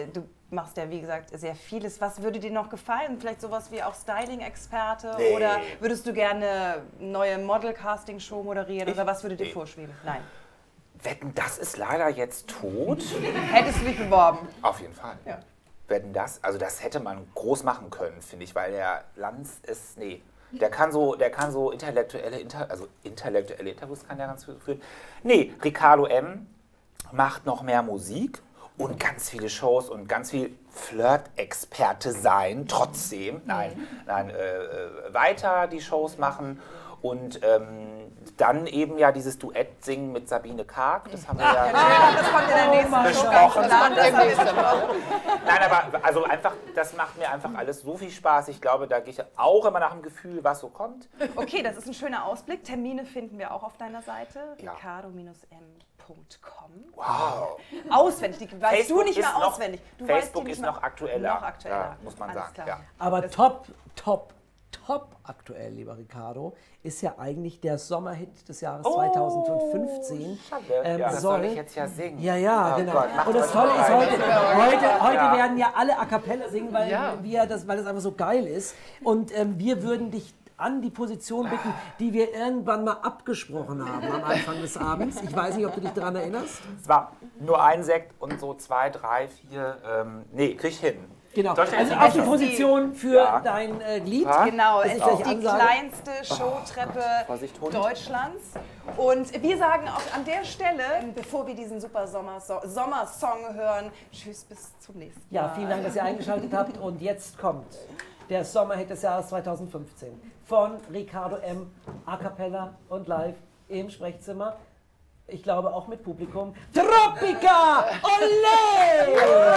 machst ja, wie gesagt, sehr vieles. Was würde dir noch gefallen? Vielleicht sowas wie auch Styling-Experte? Nee. Oder würdest du gerne eine neue Model-Casting-Show moderieren? Ich- Oder was würde dir nee. vorschweben? Nein. Wetten, das ist leider jetzt tot? Hättest du dich beworben? Auf jeden Fall. Ja. Wetten, das, also das hätte man groß machen können, finde ich, weil der Lanz ist, nee, der kann so, der kann so intellektuelle, Inter, also intellektuelle Interviews kann der ganz viel führen. Nee, Ricardo M. macht noch mehr Musik und ganz viele Shows und ganz viel Flirt-Experte sein, trotzdem, nein, nein, äh, äh, weiter die Shows machen und ähm, dann eben ja dieses Duett singen mit Sabine Karg, das haben wir ja, Ja, das kommt in der nächsten Show. besprochen. Das kommt Demnächst mal. Nein, aber also einfach, das macht mir einfach alles so viel Spaß. Ich glaube, da gehe ich auch immer nach dem Gefühl, was so kommt. Okay, das ist ein schöner Ausblick. Termine finden wir auch auf deiner Seite. Ja. ricardo m punkt com. Wow. Auswendig, die weißt Facebook du nicht ist mehr noch- auswendig. Du Facebook weißt die nicht ist mehr- noch aktueller. Noch aktueller, Ja, muss man Alles sagen, klar. ja. Aber top, top, top aktuell, lieber Ricardo, ist ja eigentlich der Sommerhit des Jahres zweitausendfünfzehn. Schade. Ähm, Ja, das soll- soll ich jetzt ja singen. Ja, ja, Oh genau. Gott, macht und das euch Tolle ist bereit. heute, heute, heute Ja. werden ja alle A Cappella singen, weil, Ja. wir das, weil das einfach so geil ist. Und ähm, wir würden dich an die Position bitten, die wir irgendwann mal abgesprochen haben am Anfang des Abends. Ich weiß nicht, ob du dich daran erinnerst. Es war nur ein Sekt und so zwei, drei, vier, ähm, nee, krieg ich hin. Genau, Soll ich also jetzt auf die nicht- Position für Ja. dein äh, Lied. Ja. Genau, es Das ist ist gleich die Ansage. kleinste Showtreppe Vorsicht, Hund. Deutschlands. Und wir sagen auch an der Stelle, bevor wir diesen super Sommerso- Sommersong hören, tschüss, bis zum nächsten Mal. Ja, vielen Dank, dass ihr eingeschaltet habt. Und jetzt kommt der Sommerhit des Jahres zweitausendfünfzehn von Ricardo M. A Cappella und live im Sprechzimmer. Ich glaube auch mit Publikum. Tropica! Olé!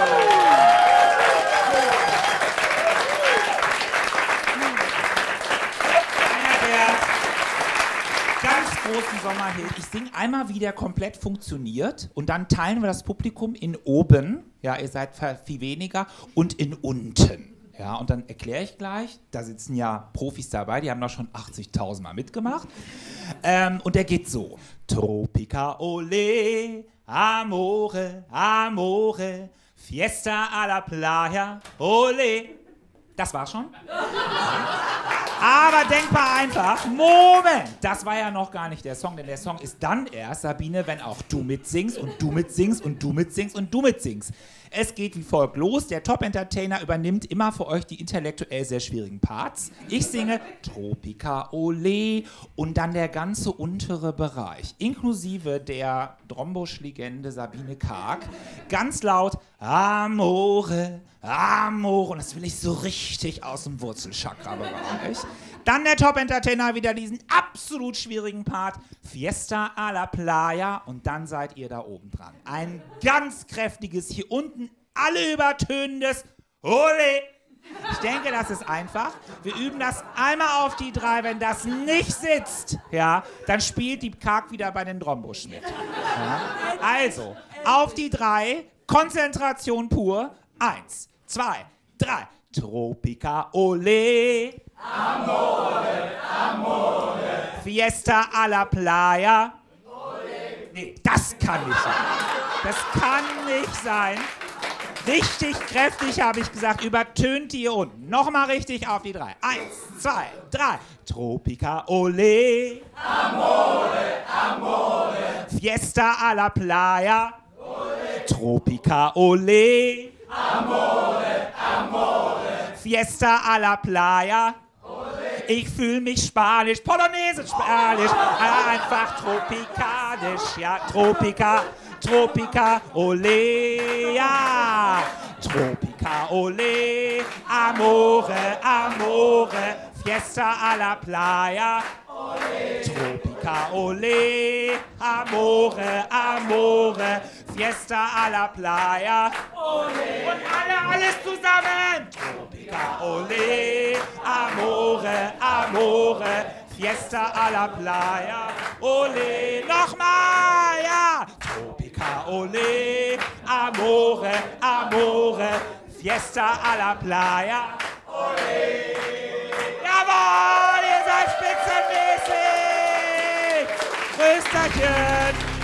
Einer der ganz großen Sommerhit. Ich singe einmal, wie der komplett funktioniert und dann teilen wir das Publikum in oben, ja, ihr seid viel weniger, und in unten. Ja, und dann erkläre ich gleich, da sitzen ja Profis dabei, die haben da schon achtzigtausend Mal mitgemacht. Ähm, und der geht so. Tropica, ole, amore, amore, fiesta a la playa, ole. Das war's schon. Aber denkbar einfach, Moment, das war ja noch gar nicht der Song, denn der Song ist dann erst, Sabine, wenn auch du mitsingst und du mitsingst und du mitsingst und du mitsingst. Es geht wie folgt los, der Top-Entertainer übernimmt immer für euch die intellektuell sehr schwierigen Parts. Ich singe Tropica Ole und dann der ganze untere Bereich, inklusive der Drombusch-Legende Sabine Karg, ganz laut Amore, Amore, und das will ich so richtig aus dem Wurzelchakra-Bereich. Dann der Top-Entertainer wieder diesen absolut schwierigen Part, Fiesta a la Playa, und dann seid ihr da oben dran. Ein ganz kräftiges, hier unten alle übertönendes Ole. Ich denke, das ist einfach. Wir üben das einmal auf die drei. Wenn das nicht sitzt, ja, dann spielt die Karg wieder bei den Drombusch mit. Ja. Also, auf die drei, Konzentration pur. Eins, zwei, drei. Tropica Ole. Amore, amore. Fiesta a la Playa. Ole. Nee, das kann nicht sein. Das kann nicht sein. Richtig kräftig, habe ich gesagt, übertönt hier unten. Nochmal richtig auf die drei. Eins, zwei, drei. Tropica Ole. Amore, amore. Fiesta a la Playa. Ole. Tropica Ole. Amore, amore. Fiesta a la Playa. Ole. Ich fühle mich spanisch, Polonaise spanisch, einfach tropikalisch, ja, Tropica, Tropica, ole, ja, Tropica, ole, amore, amore, Fiesta a la Playa. Ole. Tropica, ole, amore, amore, Fiesta a la Playa. Ole. Und alle, alles zusammen. Tropica, ole, amore, amore, Fiesta a la Playa. Ole, nochmal, ja. Tropica, ole, amore, amore, Fiesta a la Playa. Ole. Jawohl, ihr seid spitzenmäßig! Grüß euch!